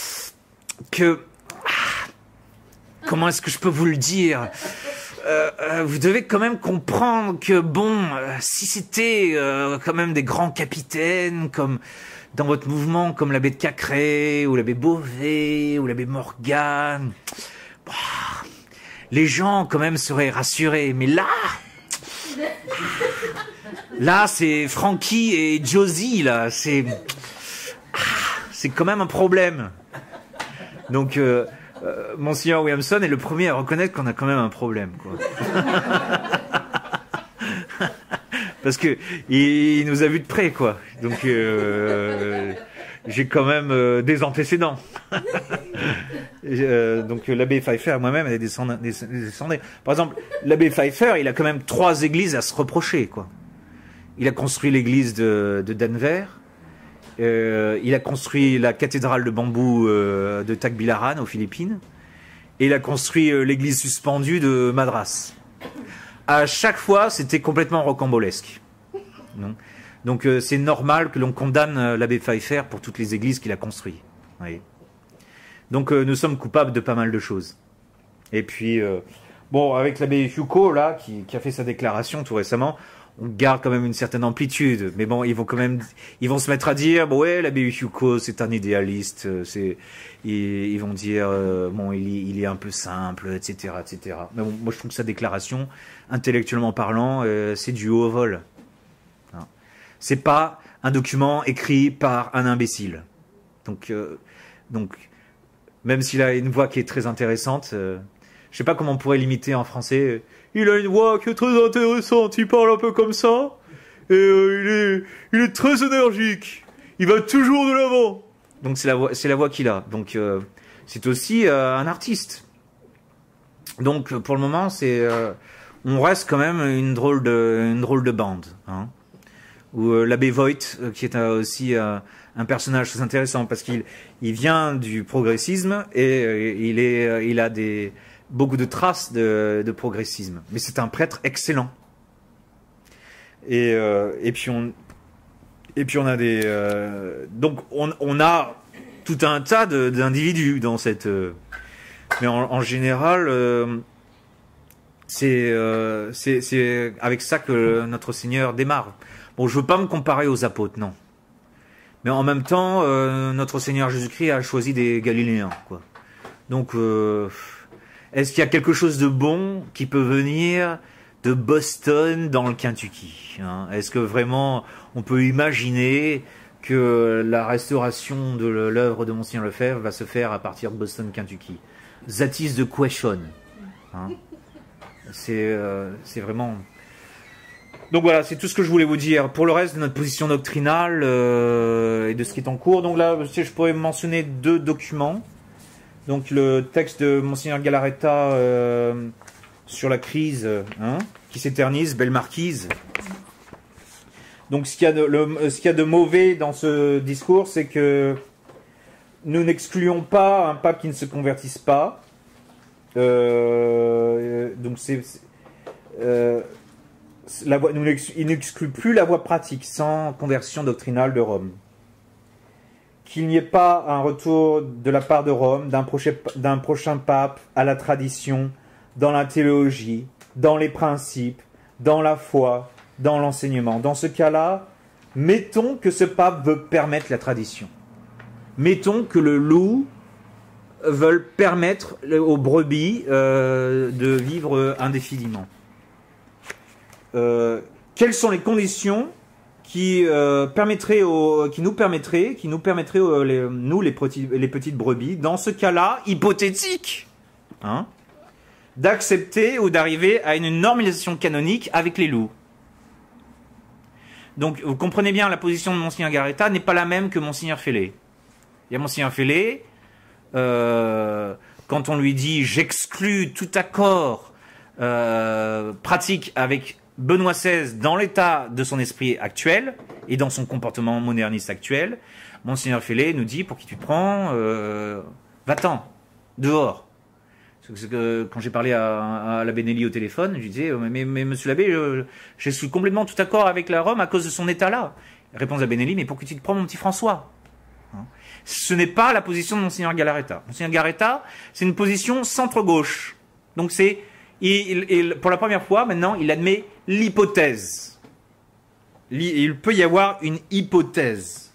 que ah, comment est-ce que je peux vous le dire? Euh, euh, vous devez quand même comprendre que bon, euh, si c'était euh, quand même des grands capitaines comme dans votre mouvement, comme l'abbé de Cacré, ou l'abbé Beauvais, ou l'abbé Morgan, bah, les gens quand même seraient rassurés. Mais là, là c'est Frankie et Josie, là, c'est, ah, c'est quand même un problème. Donc, euh, euh, Monseigneur Williamson est le premier à reconnaître qu'on a quand même un problème, quoi. Parce que il nous a vus de près, quoi. Donc euh, j'ai quand même euh, des antécédents. euh, donc l'abbé Pfeiffer, moi-même, est descendant, descendant. Par exemple, l'abbé Pfeiffer, il a quand même trois églises à se reprocher, quoi. Il a construit l'église de, de Denver. Euh, il a construit la cathédrale de bambou euh, de Tagbilaran aux Philippines. Et il a construit euh, l'église suspendue de Madras. À chaque fois, c'était complètement rocambolesque. Non. Donc euh, c'est normal que l'on condamne euh, l'abbé Pfeiffer pour toutes les églises qu'il a construites. Oui. Donc euh, nous sommes coupables de pas mal de choses. Et puis, euh, bon, avec l'abbé Foucault, là, qui, qui a fait sa déclaration tout récemment, on garde quand même une certaine amplitude. Mais bon, ils vont quand même, ils vont se mettre à dire, bon, ouais, l'abbé Foucault, c'est un idéaliste. C'est, ils, ils vont dire, euh, bon, il, il est un peu simple, et cetera, et cetera. Mais bon, moi, je trouve que sa déclaration, intellectuellement parlant, euh, c'est du haut vol. Hein. C'est pas un document écrit par un imbécile. Donc, euh, donc même s'il a une voix qui est très intéressante, euh, je sais pas comment on pourrait l'imiter en français. Il a une voix qui est très intéressante, il parle un peu comme ça, et euh, il, est, il est très énergique, il va toujours de l'avant. Donc c'est la voix, c'est la voix qu'il a. Donc euh, c'est aussi euh, un artiste. Donc pour le moment, c'est, euh, on reste quand même une drôle de, une drôle de bande. Hein. Ou euh, l'abbé Voigt, euh, qui est euh, aussi euh, un personnage très intéressant parce qu'il il vient du progressisme et euh, il est, euh, il a des beaucoup de traces de, de progressisme. Mais c'est un prêtre excellent. Et euh, et puis on et puis on a des euh, donc on on a tout un tas de, d'individus dans cette. Euh, mais en, en général. Euh, c'est euh, c'est c'est avec ça que notre Seigneur démarre. Bon, je veux pas me comparer aux apôtres, non. Mais en même temps, euh, notre Seigneur Jésus-Christ a choisi des Galiléens, quoi. Donc, euh, est-ce qu'il y a quelque chose de bon qui peut venir de Boston dans le Kentucky, hein? Est-ce que vraiment on peut imaginer que la restauration de l'œuvre de Monseigneur Lefebvre va se faire à partir de Boston, Kentucky? That is the question. Hein? C'est euh, c'est vraiment... Donc voilà, c'est tout ce que je voulais vous dire. Pour le reste de notre position doctrinale euh, et de ce qui est en cours, donc là, je pourrais mentionner deux documents. Donc le texte de Monseigneur Galarreta euh, sur la crise hein, qui s'éternise, belle marquise. Donc ce qu'il y a de, le, ce qu'il y a de mauvais dans ce discours, c'est que nous n'excluons pas un pape qui ne se convertisse pas. Euh, donc c'est... Euh, La voie, nous il n'exclut plus la voie pratique sans conversion doctrinale de Rome. Qu'il n'y ait pas un retour de la part de Rome d'un prochain, d'un prochain pape à la tradition, dans la théologie, dans les principes, dans la foi, dans l'enseignement. Dans ce cas-là, mettons que ce pape veut permettre la tradition. Mettons que le loup veut permettre aux brebis euh, de vivre indéfiniment. Euh, quelles sont les conditions qui, euh, permettraient aux, qui nous permettraient, qui nous permettraient aux, les, nous les, petits, les petites brebis, dans ce cas-là hypothétique, hein, d'accepter ou d'arriver à une normalisation canonique avec les loups. Donc vous comprenez bien, la position de Monseigneur Galarreta n'est pas la même que Monseigneur Fellé. Il y a Monseigneur Fellé, euh, quand on lui dit j'exclus tout accord euh, pratique avec Benoît seize, dans l'état de son esprit actuel et dans son comportement moderniste actuel, Monseigneur Fellé nous dit pour qui tu te prends, euh, va-t'en, dehors. C'est que quand j'ai parlé à, à l'abbé Nelly au téléphone, je lui disais, mais, mais monsieur l'abbé, je, je suis complètement tout d'accord avec la Rome à cause de son état-là. Réponse à Benelli, mais pour qui tu te prends, mon petit François? Hein? Ce n'est pas la position de Monseigneur Galarreta. Monseigneur Galarreta, c'est une position centre-gauche. Donc c'est, il, il, pour la première fois, maintenant, il admet l'hypothèse. Il peut y avoir une hypothèse.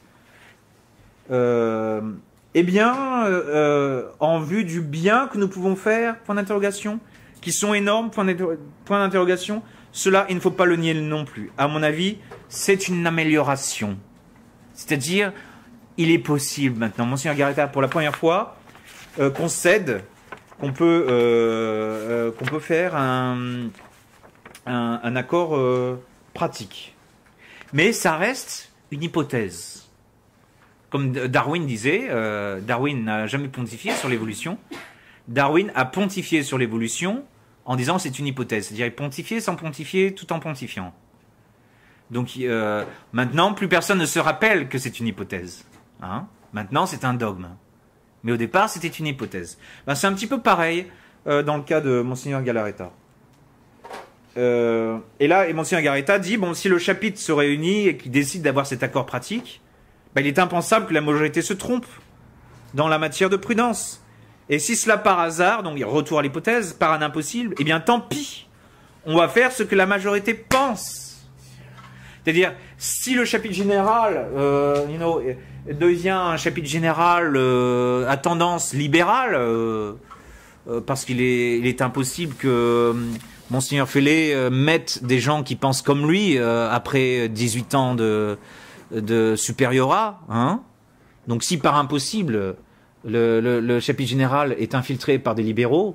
Euh, eh bien, euh, en vue du bien que nous pouvons faire, point d'interrogation, qui sont énormes, point d'interrogation, cela, il ne faut pas le nier non plus. À mon avis, c'est une amélioration. C'est-à-dire, il est possible maintenant, Monseigneur Galarreta, pour la première fois, euh, concède qu'on peut, euh, euh, qu'on peut faire un... Un, un accord euh, pratique. Mais ça reste une hypothèse. Comme Darwin disait, euh, Darwin n'a jamais pontifié sur l'évolution. Darwin a pontifié sur l'évolution en disant c'est une hypothèse. C'est-à-dire il pontifiait sans pontifier tout en pontifiant. Donc euh, maintenant, plus personne ne se rappelle que c'est une hypothèse. Hein? Maintenant, c'est un dogme. Mais au départ, c'était une hypothèse. Ben, c'est un petit peu pareil euh, dans le cas de Monseigneur Galarreta. Euh, et là, et Monseigneur Galarreta dit, bon, si le chapitre se réunit et qu'il décide d'avoir cet accord pratique, ben, il est impensable que la majorité se trompe dans la matière de prudence. Et si cela par hasard, donc retour à l'hypothèse, par un impossible, eh bien tant pis, on va faire ce que la majorité pense. C'est-à-dire, si le chapitre général euh, you know, devient un chapitre général euh, à tendance libérale, euh, euh, parce qu'il est, il est impossible que... Monseigneur Fellé euh, mette des gens qui pensent comme lui euh, après dix-huit ans de, de supériorat, hein. Donc si par impossible, le, le, le chapitre général est infiltré par des libéraux,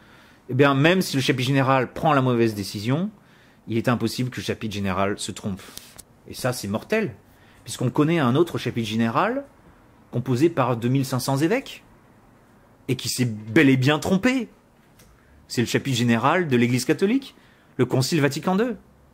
eh bien même si le chapitre général prend la mauvaise décision, il est impossible que le chapitre général se trompe. Et ça, c'est mortel, puisqu'on connaît un autre chapitre général composé par deux mille cinq cents évêques, et qui s'est bel et bien trompé. C'est le chapitre général de l'Église catholique, le Concile Vatican deux.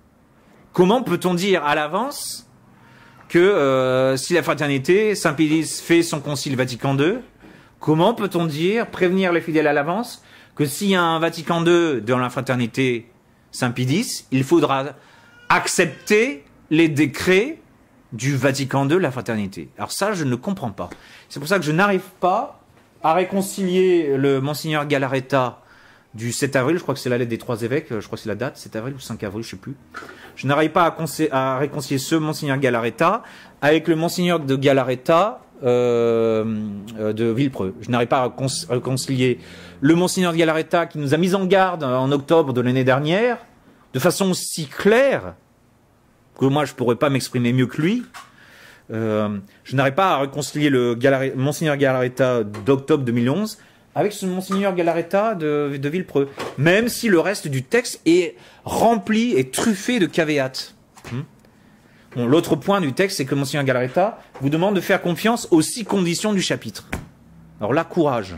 Comment peut-on dire à l'avance que euh, si la fraternité, Saint Pédis fait son Concile Vatican deux, comment peut-on dire, prévenir les fidèles à l'avance, que s'il y a un Vatican deux dans la fraternité Saint Pédis, il faudra accepter les décrets du Vatican deux, la fraternité. Alors ça, je ne comprends pas. C'est pour ça que je n'arrive pas à réconcilier le Monseigneur Galarreta du sept avril, je crois que c'est la lettre des trois évêques, je crois que c'est la date, sept avril ou cinq avril, je ne sais plus. Je n'arrive pas à, à réconcilier ce Monseigneur Galarreta avec le Monseigneur de Galarreta euh, euh, de Villepreux. Je n'arrive pas à réconcilier le Monseigneur de Galarreta qui nous a mis en garde en octobre de l'année dernière, de façon si claire, que moi je ne pourrais pas m'exprimer mieux que lui. Euh, je n'arrive pas à réconcilier le Galarre- Monseigneur Galarreta d'octobre deux mille onze avec ce Monseigneur Galarreta de, de Villepreux, même si le reste du texte est rempli et truffé de caveats. Hmm. Bon, l'autre point du texte, c'est que Monseigneur Galarreta vous demande de faire confiance aux six conditions du chapitre. Alors là, courage,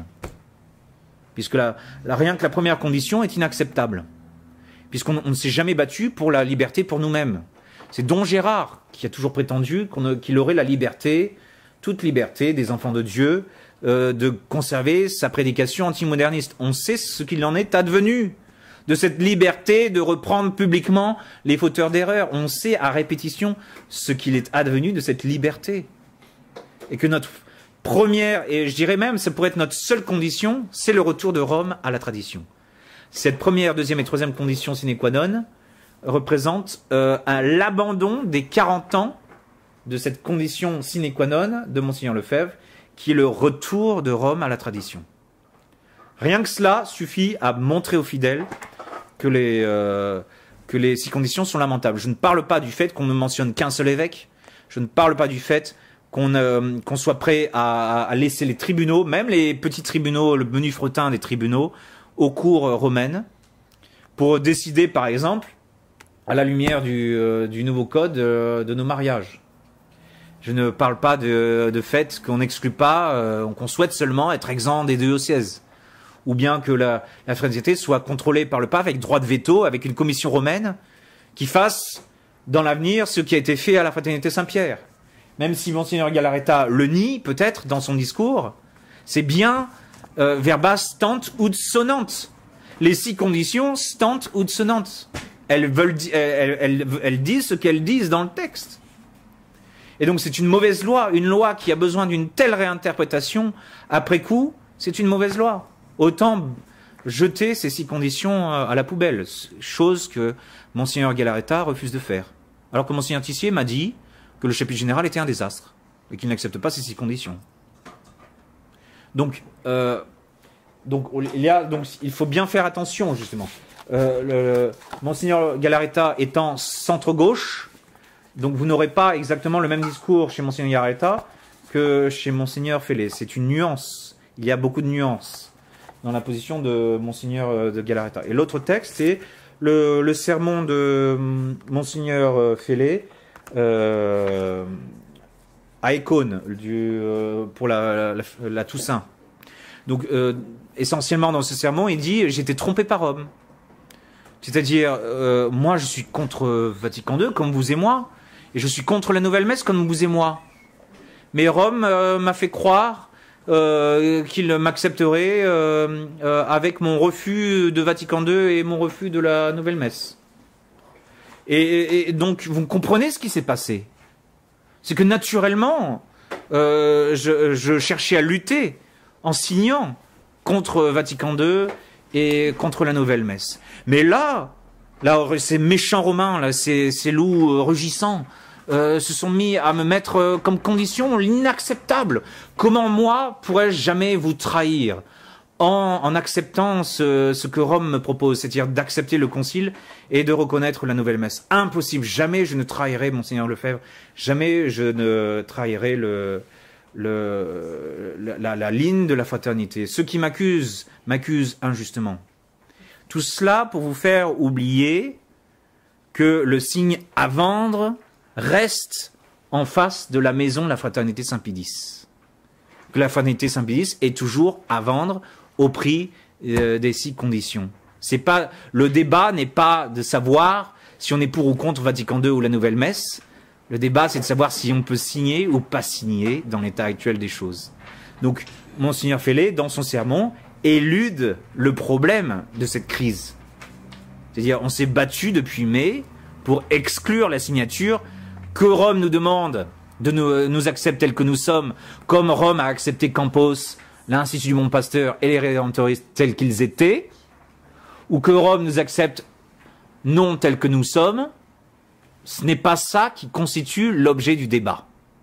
puisque la, la, rien que la première condition est inacceptable, puisqu'on on ne s'est jamais battu pour la liberté pour nous-mêmes. C'est Don Gérard qui a toujours prétendu qu'on, qu'il aurait la liberté, toute liberté des enfants de Dieu, euh, de conserver sa prédication antimoderniste. On sait ce qu'il en est advenu de cette liberté de reprendre publiquement les fauteurs d'erreur. On sait à répétition ce qu'il est advenu de cette liberté. Et que notre première, et je dirais même, ça pourrait être notre seule condition, c'est le retour de Rome à la tradition. Cette première, deuxième et troisième condition sine qua non représente euh, un, l'abandon des quarante ans de cette condition sine qua non de Monseigneur Lefebvre, qui est le retour de Rome à la tradition. Rien que cela suffit à montrer aux fidèles que les, euh, que les six conditions sont lamentables. Je ne parle pas du fait qu'on ne mentionne qu'un seul évêque, je ne parle pas du fait qu'on euh, qu'on soit prêt à, à laisser les tribunaux, même les petits tribunaux, le menu fretin des tribunaux, aux cours romaines, pour décider par exemple à la lumière du, euh, du nouveau code euh, de nos mariages. Je ne parle pas de, de fait qu'on n'exclut pas, euh, qu'on souhaite seulement être exempt des diocèses, ou bien que la, la fraternité soit contrôlée par le pape avec droit de veto, avec une commission romaine qui fasse dans l'avenir ce qui a été fait à la fraternité Saint-Pierre. Même si Monseigneur Galarreta le nie peut-être dans son discours, c'est bien euh, verba stant ut sonant. Les six conditions stant ut sonant. Elles, veulent, elles, elles, elles disent ce qu'elles disent dans le texte. Et donc c'est une mauvaise loi, une loi qui a besoin d'une telle réinterprétation après coup, c'est une mauvaise loi. Autant jeter ces six conditions à la poubelle, chose que Monseigneur Galarreta refuse de faire. Alors que Monseigneur Tissier m'a dit que le chapitre général était un désastre et qu'il n'accepte pas ces six conditions. Donc, euh, donc, il y a, donc il faut bien faire attention justement. Euh, le, le, Monseigneur Galarreta étant centre-gauche, donc vous n'aurez pas exactement le même discours chez Monseigneur Galarreta que chez Monseigneur Fellé. C'est une nuance. Il y a beaucoup de nuances dans la position de Monseigneur de Galarreta. Et l'autre texte, c'est le, le sermon de Monseigneur Fellé euh, à Écône du, euh, pour la, la, la Toussaint. Donc, euh, essentiellement dans ce sermon, il dit « J'étais trompé par Rome ». C'est-à-dire, euh, moi je suis contre Vatican deux, comme vous et moi, et je suis contre la nouvelle messe, comme vous et moi. Mais Rome euh, m'a fait croire euh, qu'il m'accepterait euh, euh, avec mon refus de Vatican deux et mon refus de la nouvelle messe. Et, et, et donc, vous comprenez ce qui s'est passé. C'est que naturellement, euh, je, je cherchais à lutter en signant contre Vatican deux et contre la nouvelle messe. Mais là, là ces méchants romains, là, ces, ces loups euh, rugissants, euh, se sont mis à me mettre euh, comme condition l'inacceptable. Comment moi pourrais-je jamais vous trahir? en, en acceptant ce, ce que Rome me propose, c'est-à-dire d'accepter le concile et de reconnaître la nouvelle messe. Impossible, jamais je ne trahirai Monseigneur Lefebvre, jamais je ne trahirai le, le, la, la ligne de la fraternité. Ceux qui m'accusent, m'accusent injustement. Tout cela pour vous faire oublier que le signe à vendre reste en face de la maison de la fraternité Saint-Pédis. Que la fraternité Saint-Pédis est toujours à vendre au prix euh, des six conditions. C'est pas, le débat n'est pas de savoir si on est pour ou contre Vatican deux ou la nouvelle messe. Le débat, c'est de savoir si on peut signer ou pas signer dans l'état actuel des choses. Donc, Monseigneur Fellet, dans son sermon, élude le problème de cette crise. C'est-à-dire, on s'est battu depuis mai pour exclure la signature que Rome nous demande de nous, nous accepter tels que nous sommes, comme Rome a accepté Campos, l'Institut du Bon Pasteur et les Rédemptoristes tels qu'ils étaient, ou que Rome nous accepte non tels que nous sommes. Ce n'est pas ça qui constitue l'objet du débat.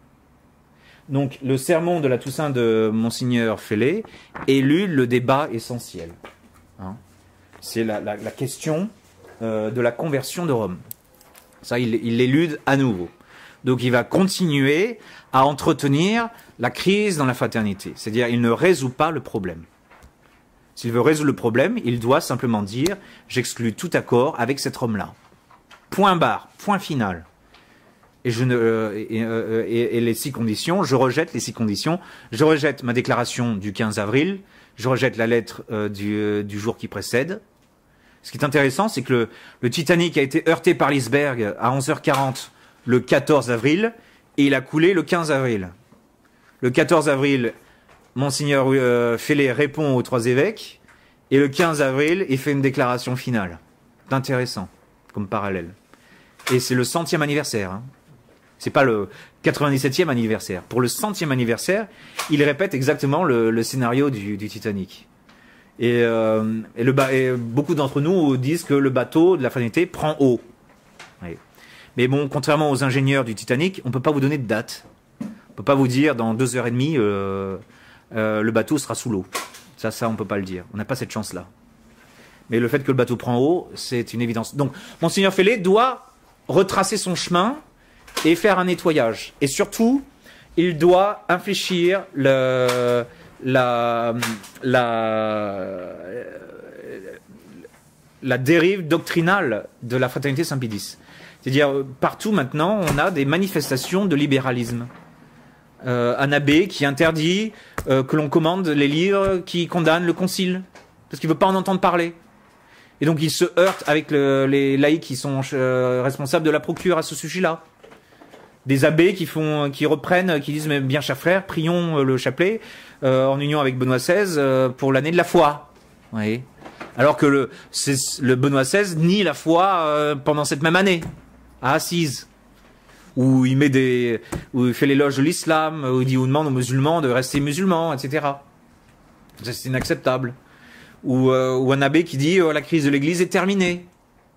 Donc, le sermon de la Toussaint de Monseigneur Fellet élude le débat essentiel. Hein, c'est la, la, la question euh, de la conversion de Rome. Ça, il, il l'élude à nouveau. Donc, il va continuer à entretenir la crise dans la fraternité. C'est-à-dire, il ne résout pas le problème. S'il veut résoudre le problème, il doit simplement dire « j'exclus tout accord avec cet homme-là ». Point barre, point final. Et, je ne, euh, et, euh, et, et les six conditions, je rejette les six conditions. Je rejette ma déclaration du quinze avril, je rejette la lettre euh, du, euh, du jour qui précède. Ce qui est intéressant, c'est que le, le Titanic a été heurté par l'iceberg à onze heures quarante le quatorze avril, et il a coulé le quinze avril. Le quatorze avril, Monseigneur euh, Fellet répond aux trois évêques, et le quinze avril, il fait une déclaration finale. C'est intéressant, comme parallèle. Et c'est le centième anniversaire. Hein. C'est pas le quatre-vingt-dix-septième anniversaire. Pour le centième anniversaire, il répète exactement le, le scénario du, du Titanic. Et, euh, et, le, et beaucoup d'entre nous disent que le bateau de la fraternité prend eau. Oui. Mais bon, contrairement aux ingénieurs du Titanic, on ne peut pas vous donner de date. On ne peut pas vous dire dans deux heures et demie, euh, euh, le bateau sera sous l'eau. Ça, ça, on ne peut pas le dire. On n'a pas cette chance-là. Mais le fait que le bateau prend eau, c'est une évidence. Donc, Monseigneur Fellet doit retracer son chemin et faire un nettoyage. Et surtout, il doit infléchir le, la, la, la dérive doctrinale de la fraternité Saint-Pédis. C'est-à-dire, partout maintenant, on a des manifestations de libéralisme. Euh, un abbé qui interdit euh, que l'on commande les livres qui condamnent le concile, parce qu'il ne veut pas en entendre parler. Et donc il se heurte avec le, les laïcs qui sont euh, responsables de la procure à ce sujet-là. Des abbés qui font, qui reprennent, qui disent mais bien chers frères, prions le chapelet euh, en union avec Benoît seize euh, pour l'année de la foi. Oui. Alors que le, le Benoît seize nie la foi euh, pendant cette même année à Assise, où il met des, où il fait l'éloge de l'islam, où il dit ou demande aux musulmans de rester musulmans, et cetera. C'est inacceptable. Ou, euh, ou un abbé qui dit euh, la crise de l'Église est terminée.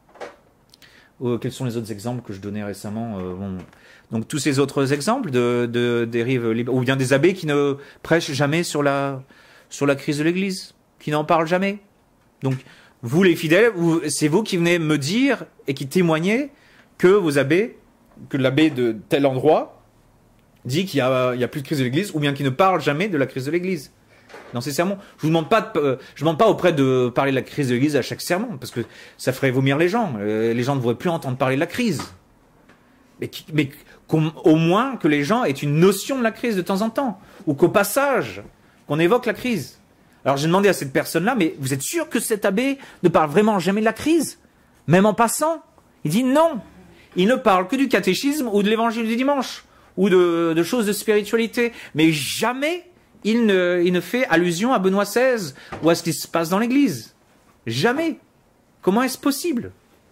Ou, quels sont les autres exemples que je donnais récemment euh, bon. Donc tous ces autres exemples de, de dérives libres, ou bien des abbés qui ne prêchent jamais sur la, sur la crise de l'Église, qui n'en parlent jamais. Donc vous les fidèles, c'est vous qui venez me dire et qui témoignez que vos abbés, que l'abbé de tel endroit dit qu'il y a, il y a plus de crise de l'Église, ou bien qu'il ne parle jamais de la crise de l'Église. Dans ces sermons, je vous demande pas, de, euh, je demande pas auprès de parler de la crise de l'Église à chaque sermon, parce que ça ferait vomir les gens. Euh, les gens ne voudraient plus entendre parler de la crise. Mais, mais au moins que les gens aient une notion de la crise de temps en temps, ou qu'au passage, qu'on évoque la crise. Alors j'ai demandé à cette personne-là, mais vous êtes sûr que cet abbé ne parle vraiment jamais de la crise, même en passant? Il dit non, il ne parle que du catéchisme ou de l'évangile du dimanche, ou de, de choses de spiritualité, mais jamais il ne, il ne fait allusion à Benoît seize ou à ce qui se passe dans l'église. Jamais. Comment est-ce possible?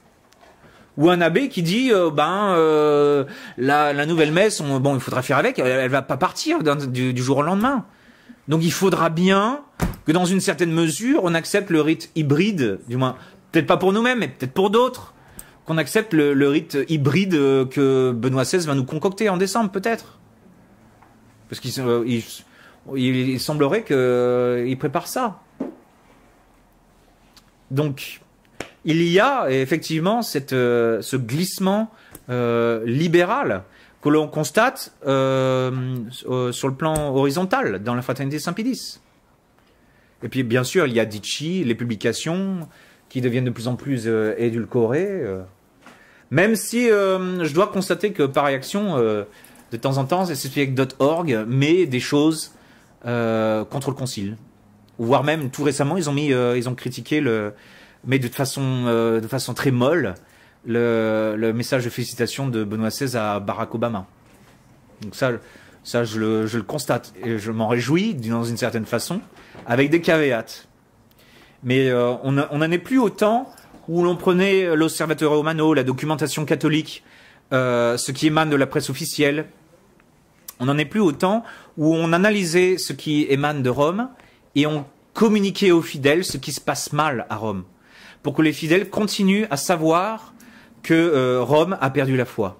Ou un abbé qui dit, euh, ben, euh, la, la nouvelle messe, on, bon, il faudra faire avec, elle, elle va pas partir du, du jour au lendemain. Donc il faudra bien que dans une certaine mesure, on accepte le rite hybride, du moins, peut-être pas pour nous-mêmes, mais peut-être pour d'autres, qu'on accepte le, le rite hybride que Benoît seize va nous concocter en décembre, peut-être. Parce qu'il euh, il, il semblerait qu'il prépare ça. donc, il y a effectivement cette, euh, ce glissement euh, libéral que l'on constate euh, euh, sur le plan horizontal dans la fraternité Saint-Pédis. Et puis, bien sûr, il y a Ditchy, les publications qui deviennent de plus en plus euh, édulcorées. Euh. Même si euh, je dois constater que par réaction, euh, de temps en temps, c'est avec .org met des choses euh, contre le concile. Voire même, tout récemment, ils ont, mis, euh, ils ont critiqué, le, mais de façon, euh, de façon très molle, le, le message de félicitations de Benoît seize à Barack Obama. Donc ça, ça je, le, je le constate. Et je m'en réjouis, dans une certaine façon, avec des caveats. Mais euh, on n'en est plus au temps où l'on prenait l'Osservatore Romano, la documentation catholique, euh, ce qui émane de la presse officielle. On n'en est plus au temps où on analysait ce qui émane de Rome et on communiquait aux fidèles ce qui se passe mal à Rome, pour que les fidèles continuent à savoir que euh, Rome a perdu la foi.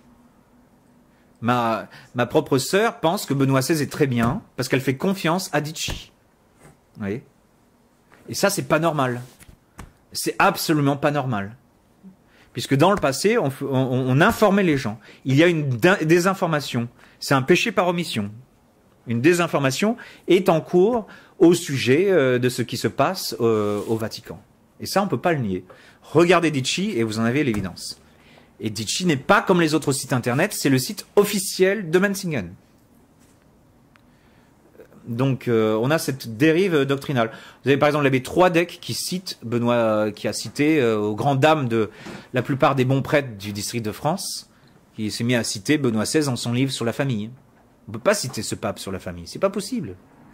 Ma, ma propre sœur pense que Benoît seize est très bien, parce qu'elle fait confiance à Ditchy. Vous voyez ? Et ça, c'est pas normal. C'est absolument pas normal. Puisque dans le passé, on, on, on informait les gens. Il y a une désinformation. C'est un péché par omission. Une désinformation est en cours au sujet euh, de ce qui se passe euh, au Vatican. Et ça, on ne peut pas le nier. Regardez Ditchy et vous en avez l'évidence. Et Ditchy n'est pas comme les autres sites internet, c'est le site officiel de Menzingen. Donc, euh, on a cette dérive doctrinale. Vous avez par exemple l'abbé Troidec qui cite, Benoît, euh, qui a cité euh, aux grandes dames de la plupart des bons prêtres du district de France, qui s'est mis à citer Benoît seize dans son livre sur la famille. On ne peut pas citer ce pape sur la famille, c'est pas possible.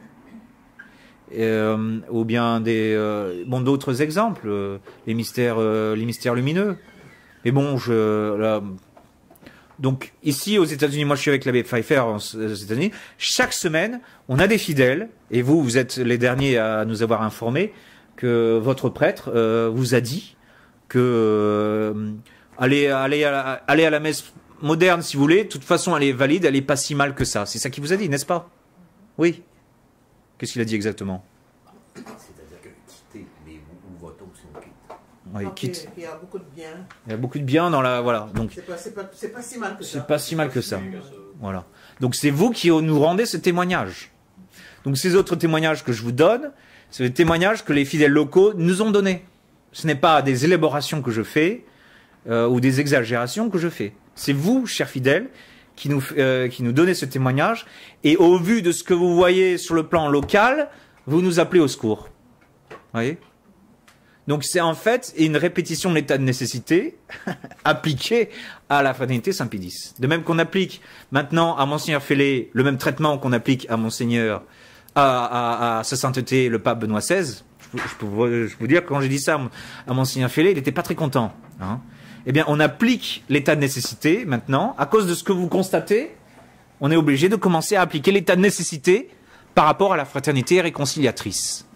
Euh, ou bien des euh, bon d'autres exemples, euh, les mystères, euh, les mystères lumineux. Mais bon, je là, donc ici aux États-Unis, moi je suis avec l'abbé Pfeiffer aux États-Unis. Chaque semaine, on a des fidèles, et vous, vous êtes les derniers à nous avoir informés que votre prêtre euh, vous a dit que euh, allez, allez, à la, allez à la messe moderne si vous voulez. De toute façon, elle est valide, elle est pas si mal que ça. C'est ça qu'il vous a dit, n'est-ce pas? Oui. Qu'est-ce qu'il a dit exactement? C'est-à-dire que quitter, mais vous, vous votez aussi on quitte. Oui, Donc, quitte. Il y a beaucoup de bien. Il y a beaucoup de bien dans la voilà. Donc C'est pas, c'est pas, c'est pas si mal que ça. c'est pas si mal que ça. Voilà. Donc c'est vous qui nous rendez ce témoignage. Donc ces autres témoignages que je vous donne, c'est les témoignages que les fidèles locaux nous ont donnés. Ce n'est pas des élaborations que je fais euh, ou des exagérations que je fais. C'est vous, chers fidèles, qui nous euh, qui nous donnez ce témoignage. Et au vu de ce que vous voyez sur le plan local, vous nous appelez au secours. Vous voyez ? Donc c'est en fait une répétition de l'état de nécessité appliquée à la fraternité Saint-Pédis. De même qu'on applique maintenant à Monseigneur Fellé le même traitement qu'on applique à Monseigneur, à, à, à Sa Sainteté le pape Benoît seize. Je, je, peux, vous, je peux vous dire que quand j'ai dit ça à Monseigneur Fellé, il n'était pas très content. Hein. Eh bien, on applique l'état de nécessité maintenant, à cause de ce que vous constatez, on est obligé de commencer à appliquer l'état de nécessité par rapport à la fraternité réconciliatrice.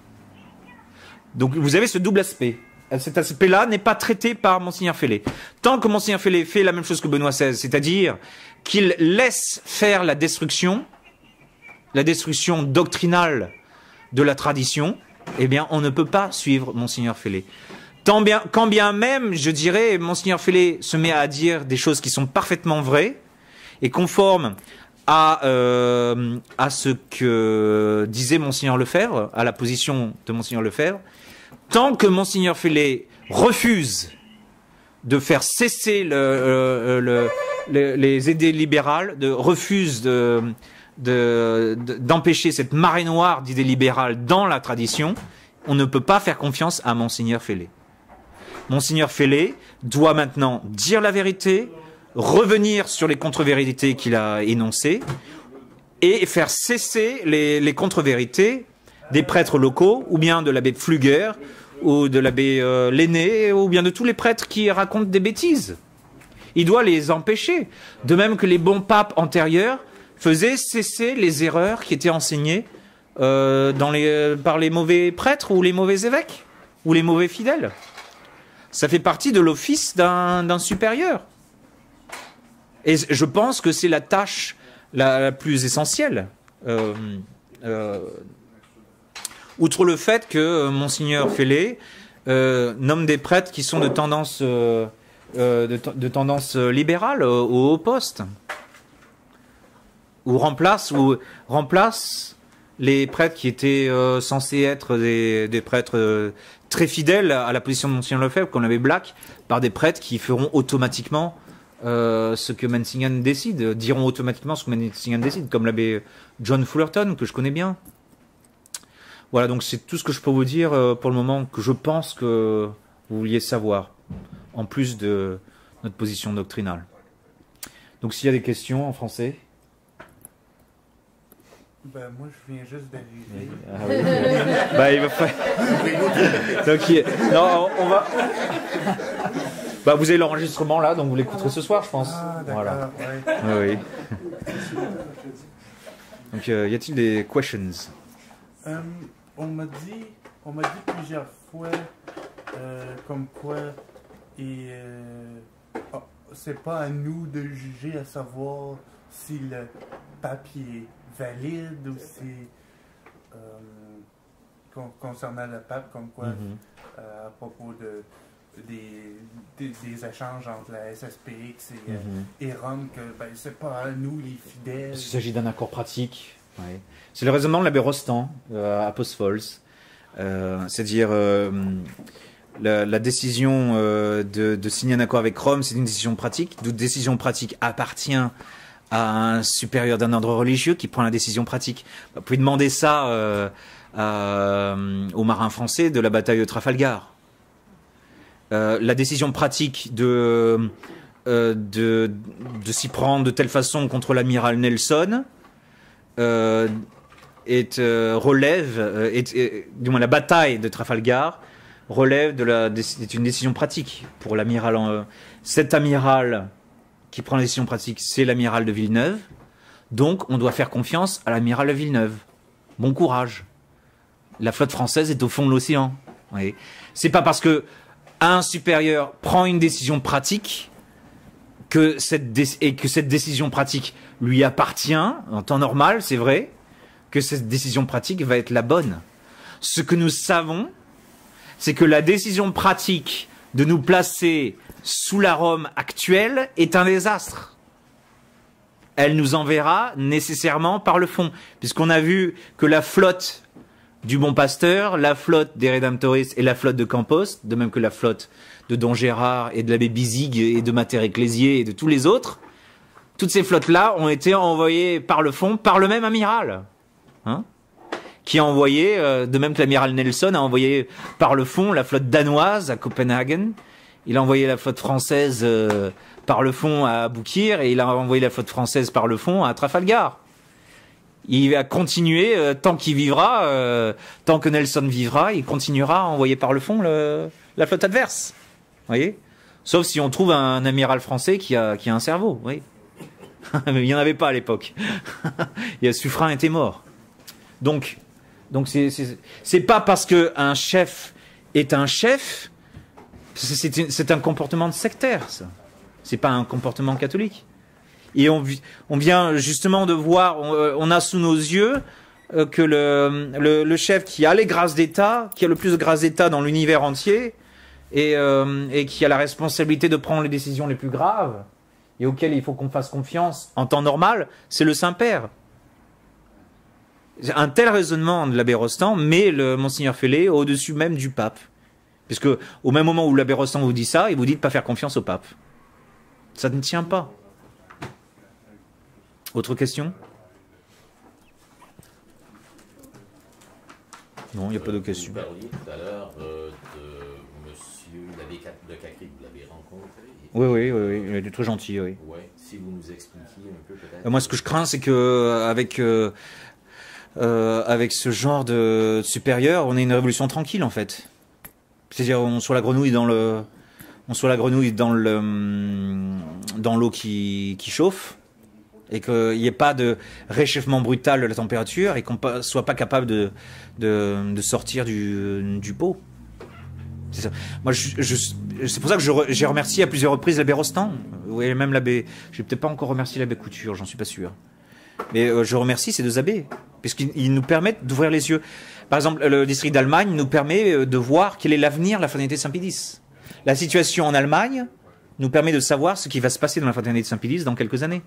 Donc vous avez ce double aspect. Cet aspect-là n'est pas traité par Monseigneur Fellé. Tant que Monseigneur Fellé fait la même chose que Benoît seize, c'est-à-dire qu'il laisse faire la destruction, la destruction doctrinale de la tradition, eh bien on ne peut pas suivre Monseigneur Fellé. Tant bien, quand bien même, je dirais, Monseigneur Fellé se met à dire des choses qui sont parfaitement vraies et conformes à, euh, à ce que disait Monseigneur Lefebvre, à la position de Monseigneur Lefebvre. Tant que Monseigneur Fellé refuse de faire cesser le, le, le, les idées libérales, de, refuse de, de, de, d'empêcher cette marée noire d'idées libérales dans la tradition, on ne peut pas faire confiance à Monseigneur Fellé. Monseigneur Fellé doit maintenant dire la vérité, revenir sur les contre-vérités qu'il a énoncées et faire cesser les, les contre-vérités des prêtres locaux, ou bien de l'abbé Pfluger, ou de l'abbé euh, Lenné, ou bien de tous les prêtres qui racontent des bêtises. Il doit les empêcher. De même que les bons papes antérieurs faisaient cesser les erreurs qui étaient enseignées euh, dans les, par les mauvais prêtres ou les mauvais évêques, ou les mauvais fidèles. Ça fait partie de l'office d'un, d'un supérieur. Et je pense que c'est la tâche la, la plus essentielle. Euh, euh, outre le fait que euh, Monseigneur Fellé euh, nomme des prêtres qui sont de tendance, euh, euh, de, de tendance libérale au, au haut poste. Ou remplace, ou remplace les prêtres qui étaient euh, censés être des, des prêtres euh, très fidèles à la position de Monseigneur Lefebvre, qu'on avait Black, par des prêtres qui feront automatiquement euh, ce que Mensingham décide, diront automatiquement ce que Mensingham décide, comme l'abbé John Fullerton, que je connais bien. Voilà, donc c'est tout ce que je peux vous dire euh, pour le moment, que je pense que vous vouliez savoir, en plus de notre position doctrinale. Donc s'il y a des questions en français. Ben, moi, je viens juste d'arriver. Ah oui. Bah, il va faire. Donc, il... non, on va. Bah, vous avez l'enregistrement là, donc vous l'écouterez ce soir, je pense. Ah, d'accord. Voilà. Ouais. Oui, oui. Donc, euh, y a-t-il des questions? Euh, on m'a dit, on m'a dit plusieurs fois, euh, comme quoi, et euh, oh, c'est pas à nous de juger, à savoir si le papier valide ou si euh, con concernant le pape, comme quoi mm-hmm. euh, à propos de des, des, des échanges entre la S S P X et, mm-hmm. euh, et Rome, que ben, c'est pas à nous les fidèles. Il s'agit d'un accord pratique. Ouais. C'est le raisonnement de l'abbé Rostand euh, à Post Falls, euh, c'est-à-dire euh, la, la décision euh, de, de signer un accord avec Rome, c'est une décision pratique. Toute décision pratique appartient à un supérieur d'un ordre religieux qui prend la décision pratique. Vous pouvez demander ça euh, à, aux marins français de la bataille de Trafalgar. Euh, la décision pratique de, euh, de, de s'y prendre de telle façon contre l'amiral Nelson euh, est, euh, relève, euh, est, est, du moins la bataille de Trafalgar relève de la, est une décision pratique pour l'amiral. Euh, cet amiral qui prend la décision pratique, c'est l'amiral de Villeneuve. Donc, on doit faire confiance à l'amiral de Villeneuve. Bon courage. La flotte française est au fond de l'océan. Oui. C'est pas parce que un supérieur prend une décision pratique que cette et que cette décision pratique lui appartient en temps normal, c'est vrai, que cette décision pratique va être la bonne. Ce que nous savons, c'est que la décision pratique de nous placer sous la Rome actuelle est un désastre. Elle nous enverra nécessairement par le fond, puisqu'on a vu que la flotte du Bon Pasteur, la flotte des Redemptoris et la flotte de Campos, de même que la flotte de Don Gérard et de l'abbé Bizig et de Mater Ecclésié et de tous les autres, toutes ces flottes-là ont été envoyées par le fond par le même amiral, hein, qui a envoyé, euh, de même que l'amiral Nelson a envoyé par le fond la flotte danoise à Copenhague. Il a envoyé la flotte française euh, par le fond à Aboukir et il a envoyé la flotte française par le fond à Trafalgar. Il va continuer euh, tant qu'il vivra, euh, tant que Nelson vivra, il continuera à envoyer par le fond le, la flotte adverse. Voyez, sauf si on trouve un, un amiral français qui a, qui a un cerveau. Oui. Mais il n'y en avait pas à l'époque. Suffren était mort. Donc, donc c'est c'est pas parce que un chef est un chef. C'est un comportement de sectaire, ça. C'est pas un comportement catholique. Et on, on vient justement de voir, on, on a sous nos yeux euh, que le, le, le chef qui a les grâces d'État, qui a le plus de grâces d'État dans l'univers entier, et, euh, et qui a la responsabilité de prendre les décisions les plus graves, et auxquelles il faut qu'on fasse confiance en temps normal, c'est le Saint-Père. Un tel raisonnement de l'abbé Rostand met le Monseigneur Fellé au-dessus même du pape. Puisque au même moment où l'abbé Rostand vous dit ça, il vous dit de ne pas faire confiance au pape. Ça ne tient pas. Autre question? Non, il n'y a pas de question. Vous parliez tout à l'heure euh, de monsieur l'abbé de Cacré, vous l'avez rencontré? Oui, oui, oui, oui, il est très gentil, oui. Oui, si vous nous expliquiez un peu peut-être. Euh, moi, ce que je crains, c'est que avec euh, euh, avec ce genre de supérieur, on ait une révolution tranquille, en fait. C'est-à-dire, on soit la grenouille dans le, on soit la grenouille dans le, dans l'eau qui, qui chauffe, et qu'il n'y ait pas de réchauffement brutal de la température, et qu'on ne soit pas capable de, de, de sortir du, du pot. C'est ça. Moi, je, je, c'est pour ça que j'ai remercié à plusieurs reprises l'abbé Rostand. Oui, même l'abbé. Je n'ai peut-être pas encore remercié l'abbé Couture, j'en suis pas sûr. Mais euh, je remercie ces deux abbés, parce qu'ils nous permettent d'ouvrir les yeux. Par exemple, le district d'Allemagne nous permet de voir quel est l'avenir de la fraternité de Saint-Pédis. La situation en Allemagne nous permet de savoir ce qui va se passer dans la fraternité de Saint-Pédis dans quelques années.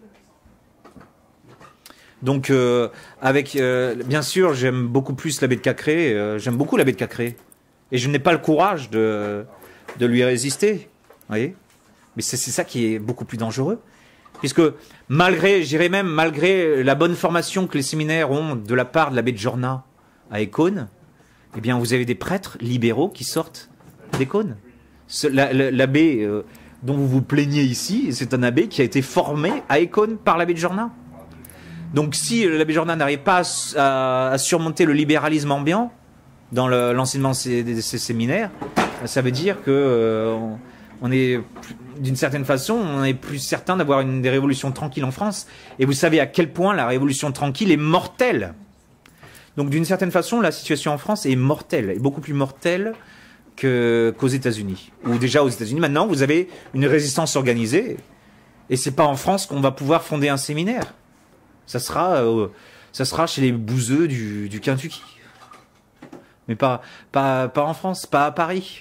Donc, euh, avec, euh, bien sûr, j'aime beaucoup plus l'abbé de Cacré. Euh, j'aime beaucoup l'abbé de Cacré. Et je n'ai pas le courage de, de lui résister. Vous voyez ? Mais c'est ça qui est beaucoup plus dangereux. Puisque, malgré, j'irais même, malgré la bonne formation que les séminaires ont de la part de l'abbé de Jorna à Écône, eh bien, vous avez des prêtres libéraux qui sortent d'Écône. L'abbé euh, dont vous vous plaignez ici, c'est un abbé qui a été formé à Écône par l'abbé de Jorna. Donc si l'abbé Jordan n'arrive pas à, à surmonter le libéralisme ambiant dans l'enseignement le, de ces séminaires, ça veut dire que euh, on, on est, d'une certaine façon, on est plus certain d'avoir une des révolutions tranquilles en France. Et vous savez à quel point la révolution tranquille est mortelle. Donc d'une certaine façon, la situation en France est mortelle, est beaucoup plus mortelle que, qu'aux États-Unis. Ou déjà aux États-Unis, maintenant, vous avez une résistance organisée. Et c'est pas en France qu'on va pouvoir fonder un séminaire. Ça sera, euh, ça sera chez les bouseux du, du Kentucky. Mais pas, pas, pas en France, pas à Paris.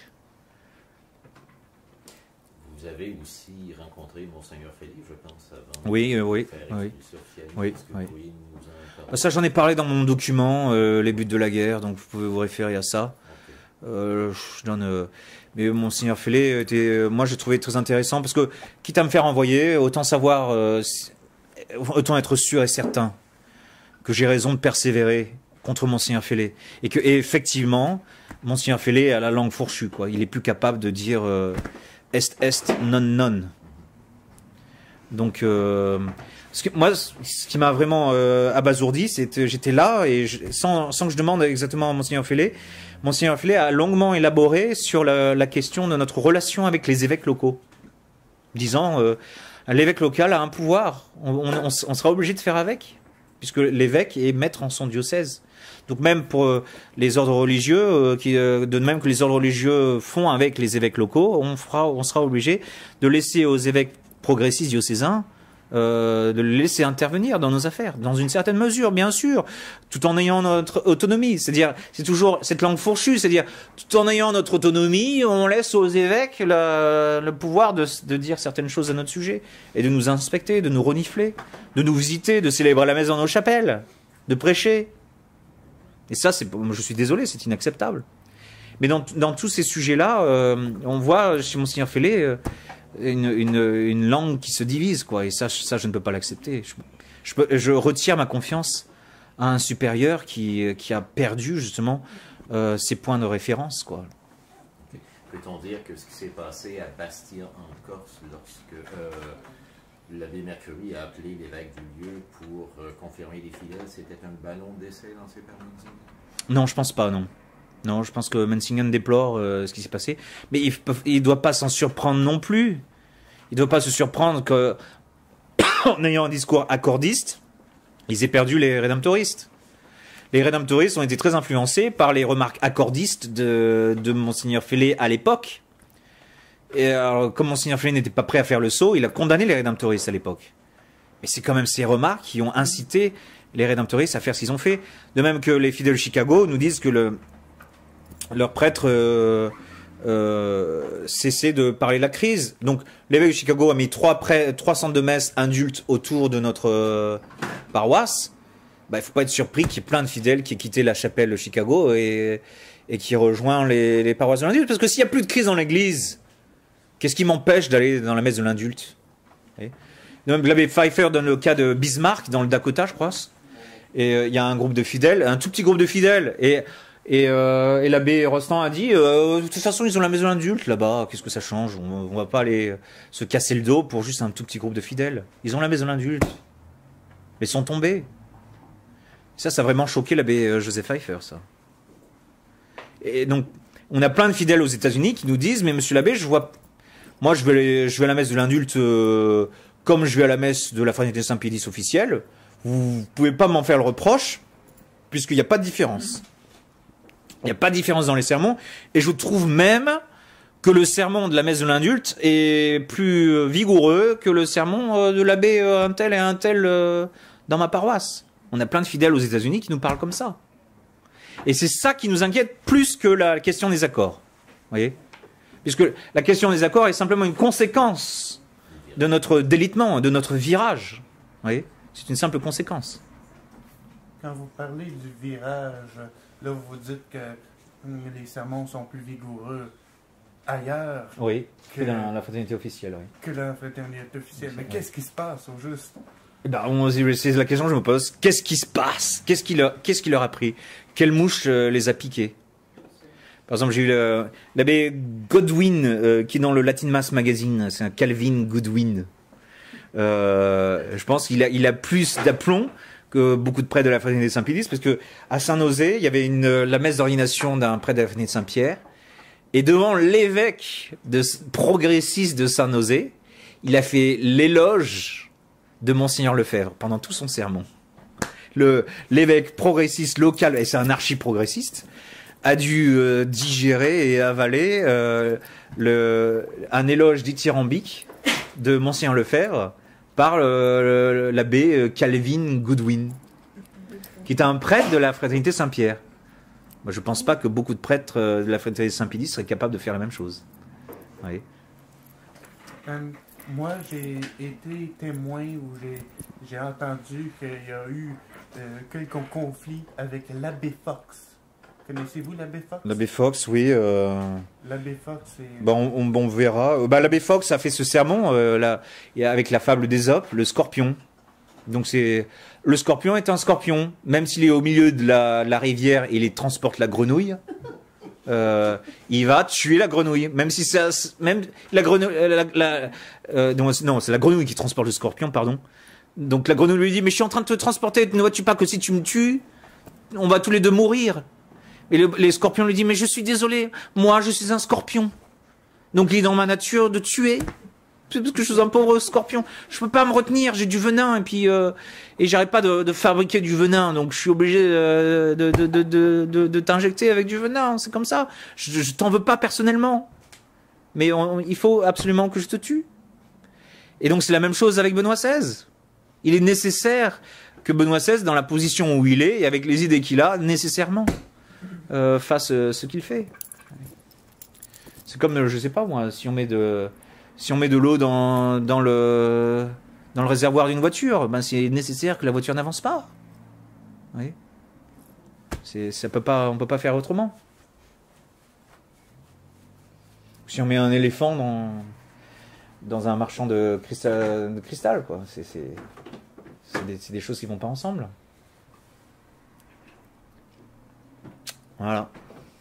Vous avez aussi rencontré Monseigneur Philippe, je pense, avant. Oui, euh, oui, faire oui. sur Fiel. Oui, Est-ce que oui. vous pourriez nous en parler? Ça, j'en ai parlé dans mon document, euh, Les buts de la guerre, donc vous pouvez vous référer à ça. Ok. Euh, je donne, euh, mais Monseigneur Fellé était, euh, moi, j'ai trouvé très intéressant parce que, quitte à me faire envoyer, autant savoir. Euh, si, autant être sûr et certain que j'ai raison de persévérer contre Monseigneur Fellé. Et que, et effectivement, Monseigneur Fellé a la langue fourchue, quoi. Il est plus capable de dire euh, est, est, non, non. Donc, euh, ce que, moi, ce qui m'a vraiment euh, abasourdi, c'est que j'étais là, et je, sans, sans que je demande exactement à Monseigneur Fellé, Monseigneur Fellé a longuement élaboré sur la, la question de notre relation avec les évêques locaux, disant... Euh, l'évêque local a un pouvoir, on, on, on sera obligé de faire avec, puisque l'évêque est maître en son diocèse. Donc même pour euh, les ordres religieux, euh, qui, euh, de même que les ordres religieux font avec les évêques locaux, on, fera, on sera obligé de laisser aux évêques progressistes diocésains euh, de les laisser intervenir dans nos affaires, dans une certaine mesure, bien sûr, tout en ayant notre autonomie. C'est-à-dire, c'est toujours cette langue fourchue, c'est-à-dire, tout en ayant notre autonomie, on laisse aux évêques le, le pouvoir de, de dire certaines choses à notre sujet, et de nous inspecter, de nous renifler, de nous visiter, de célébrer la messe dans nos chapelles, de prêcher. Et ça, c'est, je suis désolé, c'est inacceptable. Mais dans, dans tous ces sujets-là, euh, on voit chez Monseigneur Fellé euh, une, une, une langue qui se divise, quoi. Et ça, ça je ne peux pas l'accepter. Je, je, peux, je retire ma confiance à un supérieur qui, qui a perdu justement euh, ses points de référence, quoi. Okay. Peut-on dire que ce qui s'est passé à Bastia en Corse, lorsque euh, l'abbé Mercury a appelé l'évêque du lieu pour euh, confirmer les fidèles, c'était un ballon d'essai dans ses permanences? Non, je pense pas, non. Non, je pense que Menzingen déplore euh, ce qui s'est passé. Mais il ne doit pas s'en surprendre non plus. Il ne doit pas se surprendre qu'en ayant un discours accordiste, ils aient perdu les rédemptoristes. Les rédemptoristes ont été très influencés par les remarques accordistes de, de Monseigneur Fellé à l'époque. Et alors, comme Monseigneur Fellé n'était pas prêt à faire le saut, il a condamné les rédemptoristes à l'époque. Mais c'est quand même ces remarques qui ont incité les rédemptoristes à faire ce qu'ils ont fait. De même que les fidèles de Chicago nous disent que le... leur prêtre euh, euh, cessait de parler de la crise. Donc l'évêque de Chicago a mis trois, prêts, trois centres de messe indultes autour de notre euh, paroisse. Bah, il ne faut pas être surpris qu'il y ait plein de fidèles qui aient quitté la chapelle de Chicago et, et qui rejoignent les, les paroisses de l'indulte. Parce que s'il n'y a plus de crise dans l'église, qu'est-ce qui m'empêche d'aller dans la messe de l'indulte? L'abbé Pfeiffer donne le cas de Bismarck dans le Dakota, je crois. Et il euh, y a un groupe de fidèles, un tout petit groupe de fidèles. Et Et, euh, et l'abbé Rostand a dit euh, de toute façon ils ont la maison d'indulte là-bas, qu'est-ce que ça change, on, on va pas aller se casser le dos pour juste un tout petit groupe de fidèles. Ils ont la maison d'indulte, mais ils sont tombés. Ça, ça a vraiment choqué l'abbé Joseph Pfeiffer, ça. Et donc on a plein de fidèles aux États-Unis qui nous disent mais monsieur l'abbé, je vois, moi je vais, je vais à la messe de l'indulte euh, comme je vais à la messe de la fraternité Saint-Pédis officielle. Vous pouvez pas m'en faire le reproche puisqu'il n'y a pas de différence. Il n'y a pas de différence dans les sermons. Et je trouve même que le sermon de la messe de l'indulte est plus vigoureux que le sermon de l'abbé un tel et un tel dans ma paroisse. On a plein de fidèles aux États-Unis qui nous parlent comme ça. Et c'est ça qui nous inquiète plus que la question des accords. Vous voyez ? Puisque la question des accords est simplement une conséquence de notre délitement, de notre virage. Vous voyez ? C'est une simple conséquence. Quand vous parlez du virage, là vous dites que les sermons sont plus vigoureux ailleurs Oui, que, que dans la fraternité officielle, oui. que dans la fraternité officielle. Mais qu'est-ce qui se passe au juste? Ben, on- c'est la question que je me pose. Qu'est-ce qui se passe? Qu'est-ce qui leur, qu'est-ce qui leur a pris? Quelle mouche euh, les a piqués? Par exemple, j'ai eu le- l'abbé Godwin, euh, qui est dans le Latin Mass Magazine. C'est un Calvin Goodwin. Euh, je pense qu'il a, il a plus d'aplomb que beaucoup de prêtres de la fraternité Saint-Pédis, parce que à Saint-Nosé, il y avait une, la messe d'ordination d'un prêtre de la fraternité Saint-Pierre, et devant l'évêque de, progressiste de Saint-Nosé, il a fait l'éloge de Monseigneur Lefebvre pendant tout son sermon. Le, l'évêque progressiste local, et c'est un archi-progressiste, a dû euh, digérer et avaler euh, le, un éloge dithyrambique de Monseigneur Lefebvre par euh, l'abbé Calvin Goodwin, qui est un prêtre de la fraternité Saint-Pierre. Moi, je ne pense pas que beaucoup de prêtres euh, de la fraternité Saint-Pédis seraient capables de faire la même chose. Oui. Euh, moi, j'ai été témoin ou j'ai, j'ai entendu qu'il y a eu euh, quelques conflits avec l'abbé Fox. Connaissez-vous l'abbé Fox? L'abbé Fox, oui. Euh... L'abbé Fox, c'est... Bah, on, on, on verra. Bah, l'abbé Fox a fait ce sermon euh, là, avec la fable d'Ésope, le scorpion. Donc c'est le scorpion est un scorpion, même s'il est au milieu de la, la rivière et il transporte la grenouille. Euh, il va tuer la grenouille, même si ça, même la grenouille, la, la, euh, non, non c'est la grenouille qui transporte le scorpion, pardon. Donc la grenouille lui dit mais je suis en train de te transporter, ne vois-tu pas que si tu me tues, on va tous les deux mourir. Et le, les scorpions lui disent mais je suis désolé, moi je suis un scorpion, donc il est dans ma nature de tuer. Parce que je suis un pauvre scorpion, je peux pas me retenir, j'ai du venin et puis euh, et j'arrête pas de, de fabriquer du venin, donc je suis obligé euh, de, de, de, de, de, de t'injecter avec du venin, c'est comme ça. Je, je t'en veux pas personnellement, mais on, il faut absolument que je te tue. Et donc c'est la même chose avec Benoît seize. Il est nécessaire que Benoît seize, dans la position où il est et avec les idées qu'il a, nécessairement euh, fasse euh, ce qu'il fait. C'est comme, je sais pas moi, si on met de Si on met de l'eau dans, dans, le, dans le réservoir d'une voiture, ben c'est nécessaire que la voiture n'avance pas. Oui. C'est, ça peut pas, on ne peut pas faire autrement. Si on met un éléphant dans, dans un marchand de cristal, de cristal quoi, c'est, c'est, c'est, des, c'est des choses qui ne vont pas ensemble. Voilà.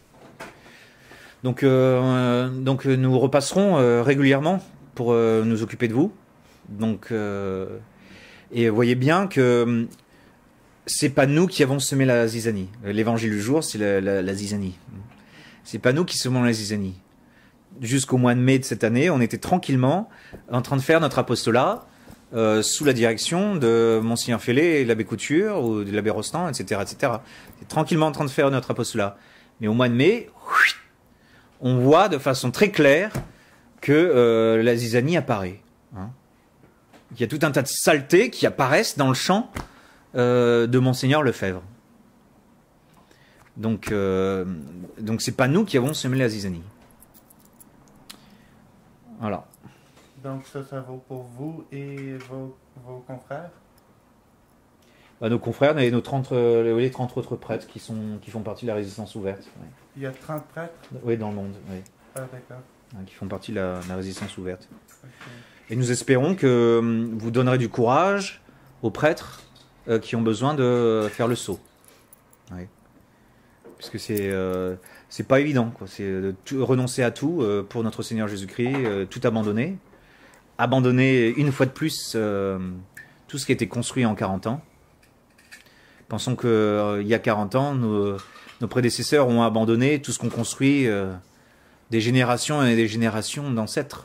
Donc, euh, donc nous repasserons euh, régulièrement pour euh, nous occuper de vous. Donc, euh, et voyez bien que c'est pas nous qui avons semé la zizanie. L'évangile du jour, c'est la, la, la zizanie. C'est pas nous qui semons la zizanie. Jusqu'au mois de mai de cette année, on était tranquillement en train de faire notre apostolat euh, sous la direction de Monseigneur Fellet et l'abbé Couture ou de l'abbé Rostand, et cetera, et cetera. On était tranquillement en train de faire notre apostolat. Mais au mois de mai, on voit de façon très claire que euh, la zizanie apparaît. Hein. Il y a tout un tas de saletés qui apparaissent dans le champ euh, de Monseigneur Lefebvre. Donc, euh, donc c'est pas nous qui avons semé la zizanie. Voilà. Donc ça, ça vaut pour vous et vos, vos confrères? Bah, nos confrères et nos trente, euh, les trente autres prêtres qui, sont, qui font partie de la résistance ouverte. Ouais. Il y a trente prêtres? Oui, dans le monde, oui. Ah, d'accord. Qui font partie de la, de la résistance ouverte. Okay. Et nous espérons que hum, vous donnerez du courage aux prêtres euh, qui ont besoin de faire le saut. Oui. Puisque c'est euh, c'est pas évident, quoi. C'est de tout, renoncer à tout euh, pour notre Seigneur Jésus-Christ, euh, tout abandonner. Abandonner une fois de plus euh, tout ce qui a été construit en quarante ans. Pensons qu'il euh, y a quarante ans, nos, nos prédécesseurs ont abandonné tout ce qu'on construit euh, des générations et des générations d'ancêtres.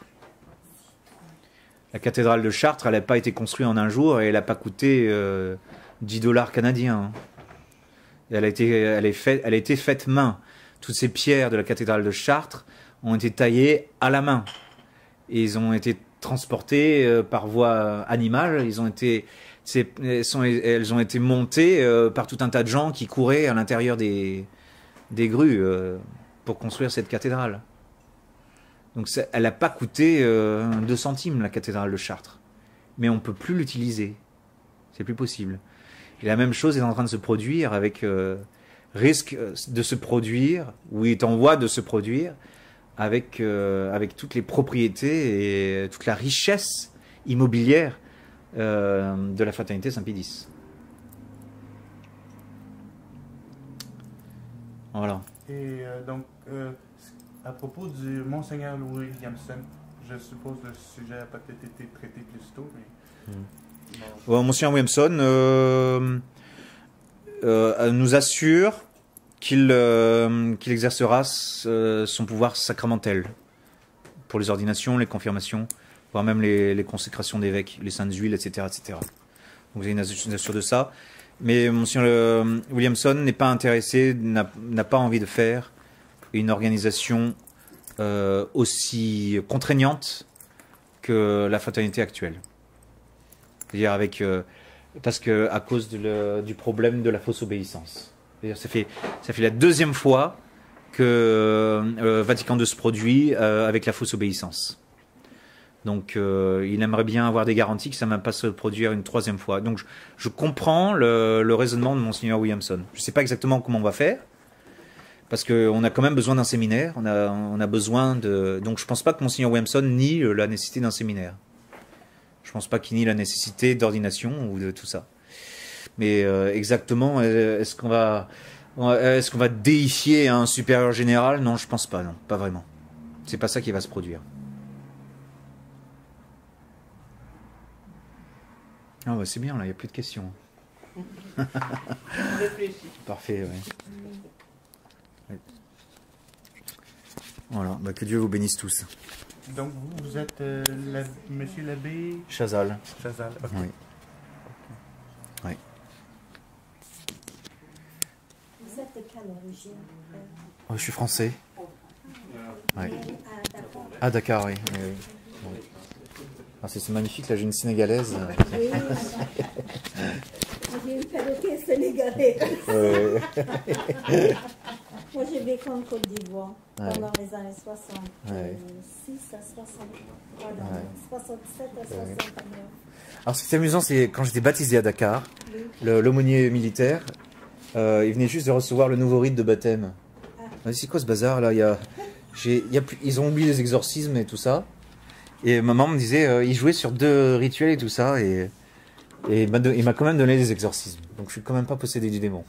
La cathédrale de Chartres, elle n'a pas été construite en un jour et elle n'a pas coûté euh, dix dollars canadiens. Elle a, été, elle, est fait, elle a été faite main. Toutes ces pierres de la cathédrale de Chartres ont été taillées à la main. Et ils ont été transportés euh, par voie animale. Ils ont été... Elles, sont, elles ont été montées euh, par tout un tas de gens qui couraient à l'intérieur des, des grues euh, pour construire cette cathédrale. Donc ça, elle n'a pas coûté euh, deux centimes, la cathédrale de Chartres. Mais on ne peut plus l'utiliser. C'est plus possible. Et la même chose est en train de se produire avec... Euh, risque de se produire, ou est en voie de se produire, avec, euh, avec toutes les propriétés et toute la richesse immobilière euh, de la fraternité Saint-Pédis. Voilà. Et euh, donc, euh, à propos du Monseigneur Williamson, je suppose le sujet a peut-être été traité plus tôt, mais... Hmm. Bon. Bon, Monseigneur Williamson euh, euh, nous assure qu'il euh, qu'il exercera euh, son pouvoir sacramentel pour les ordinations, les confirmations, voire même les, les consécrations d'évêques, les saintes huiles, et cetera, et cetera. Donc vous avez une assurance de ça. Mais Monseigneur euh, Williamson n'est pas intéressé, n'a n'a pas envie de faire une organisation euh, aussi contraignante que la fraternité actuelle. C'est-à-dire avec euh, parce que à cause de le, du problème de la fausse obéissance. C'est-à-dire ça fait ça fait la deuxième fois que euh, Vatican deux se produit euh, avec la fausse obéissance. Donc euh, il aimerait bien avoir des garanties que ça ne va pas se produire une troisième fois. Donc je, je comprends le, le raisonnement de Monseigneur Williamson. Je ne sais pas exactement comment on va faire, parce qu'on a quand même besoin d'un séminaire. On a, on a besoin de. Donc je ne pense pas que Monseigneur Williamson nie la nécessité d'un séminaire. Je ne pense pas qu'il nie la nécessité d'ordination ou de tout ça. Mais euh, exactement, est-ce qu'on va, est-ce qu'on va déifier un supérieur général? Non, je ne pense pas. Non, pas vraiment. C'est pas ça qui va se produire. Ah bah c'est bien, là, il n'y a plus de questions. Parfait, ouais. Ouais. Voilà, bah que Dieu vous bénisse tous. Donc vous, vous êtes euh, la, Monsieur l'abbé Chazal. Chazal, ok. Oui. Oui. Vous êtes de quelle origine? Oh, je suis français. Ouais. À Dakar. Ah Dakar, oui. oui, oui. Oui. Ah, c'est magnifique, là j'ai une sénégalaise. Oui. J'ai une perroquet sénégalaise. Euh, Moi j'ai vécu en Côte d'Ivoire Ouais. pendant les années soixante-six Ouais. à soixante, pardon, Ouais. soixante-sept à soixante-neuf. Alors ce qui est amusant, c'est quand j'étais baptisé à Dakar, Oui. le- l'aumônier militaire, euh, il venait juste de recevoir le nouveau rite de baptême. Ah. C'est quoi ce bazar là? Il y a, j'ai, il y a plus- Ils ont oublié les exorcismes et tout ça. Et maman me disait, euh, il jouait sur deux rituels et tout ça, et, et il m'a don- il m'a quand même donné des exorcismes. Donc je suis quand même pas possédé du démon.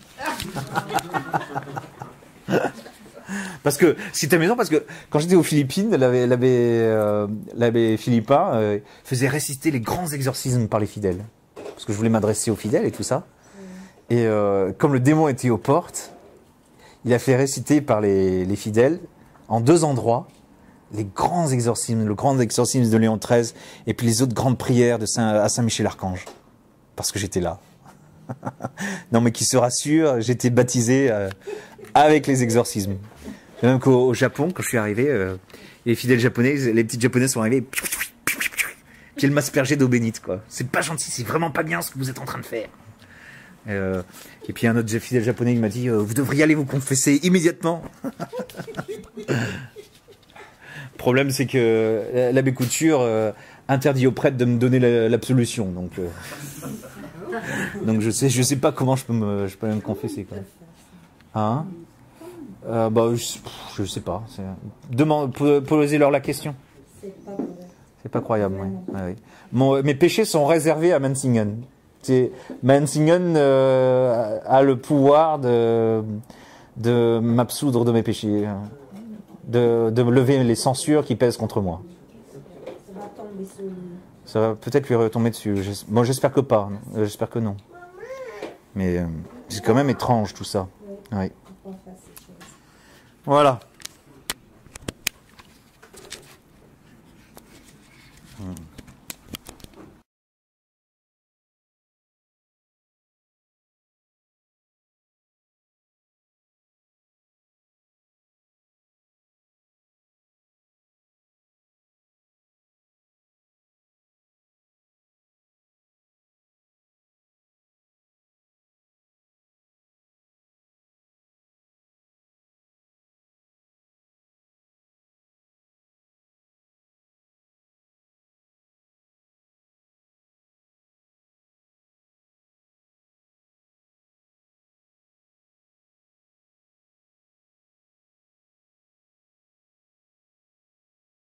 Parce que c'est amusant, parce que quand j'étais aux Philippines, l'abbé, l'abbé, euh, l'abbé Philippin euh, faisait réciter les grands exorcismes par les fidèles. Parce que je voulais m'adresser aux fidèles et tout ça. Et euh, comme le démon était aux portes, il a fait réciter par les, les fidèles, en deux endroits, les grands exorcismes, le grand exorcisme de Léon treize, et puis les autres grandes prières de Saint, à Saint-Michel-Archange. Parce que j'étais là. Non mais qui se rassure, j'étais baptisé euh, avec les exorcismes. Même qu'au au Japon, quand je suis arrivé, euh, les fidèles japonais, les petites japonaises sont arrivées, puis elles m'aspergeaient d'eau bénite, quoi. C'est pas gentil, c'est vraiment pas bien ce que vous êtes en train de faire. Euh, et puis un autre fidèle japonais il m'a dit, euh, vous devriez aller vous confesser immédiatement. Le problème, c'est que l'abbé Couture euh, interdit aux prêtres de me donner la- l'absolution, donc euh, donc je sais, je sais pas comment je peux me, je peux me confesser, quoi. Hein? Euh, bah, je, je sais pas. c'est- Demande, po- posez-leur la question. C'est pas vrai. C'est pas croyable, oui. Ouais, oui. Mon- mes péchés sont réservés à Mansingen. C'est, Mansingen euh, a le pouvoir de, de m'absoudre de mes péchés, de, de me lever les censures qui pèsent contre moi. Ça va tomber sur lui. Ça va peut-être lui retomber dessus. J'es- Moi, j'espère que pas. Euh, J'espère que non. Mais euh, c'est quand même étrange tout ça. Oui. Oui. Faut pas faire ces choses. Voilà.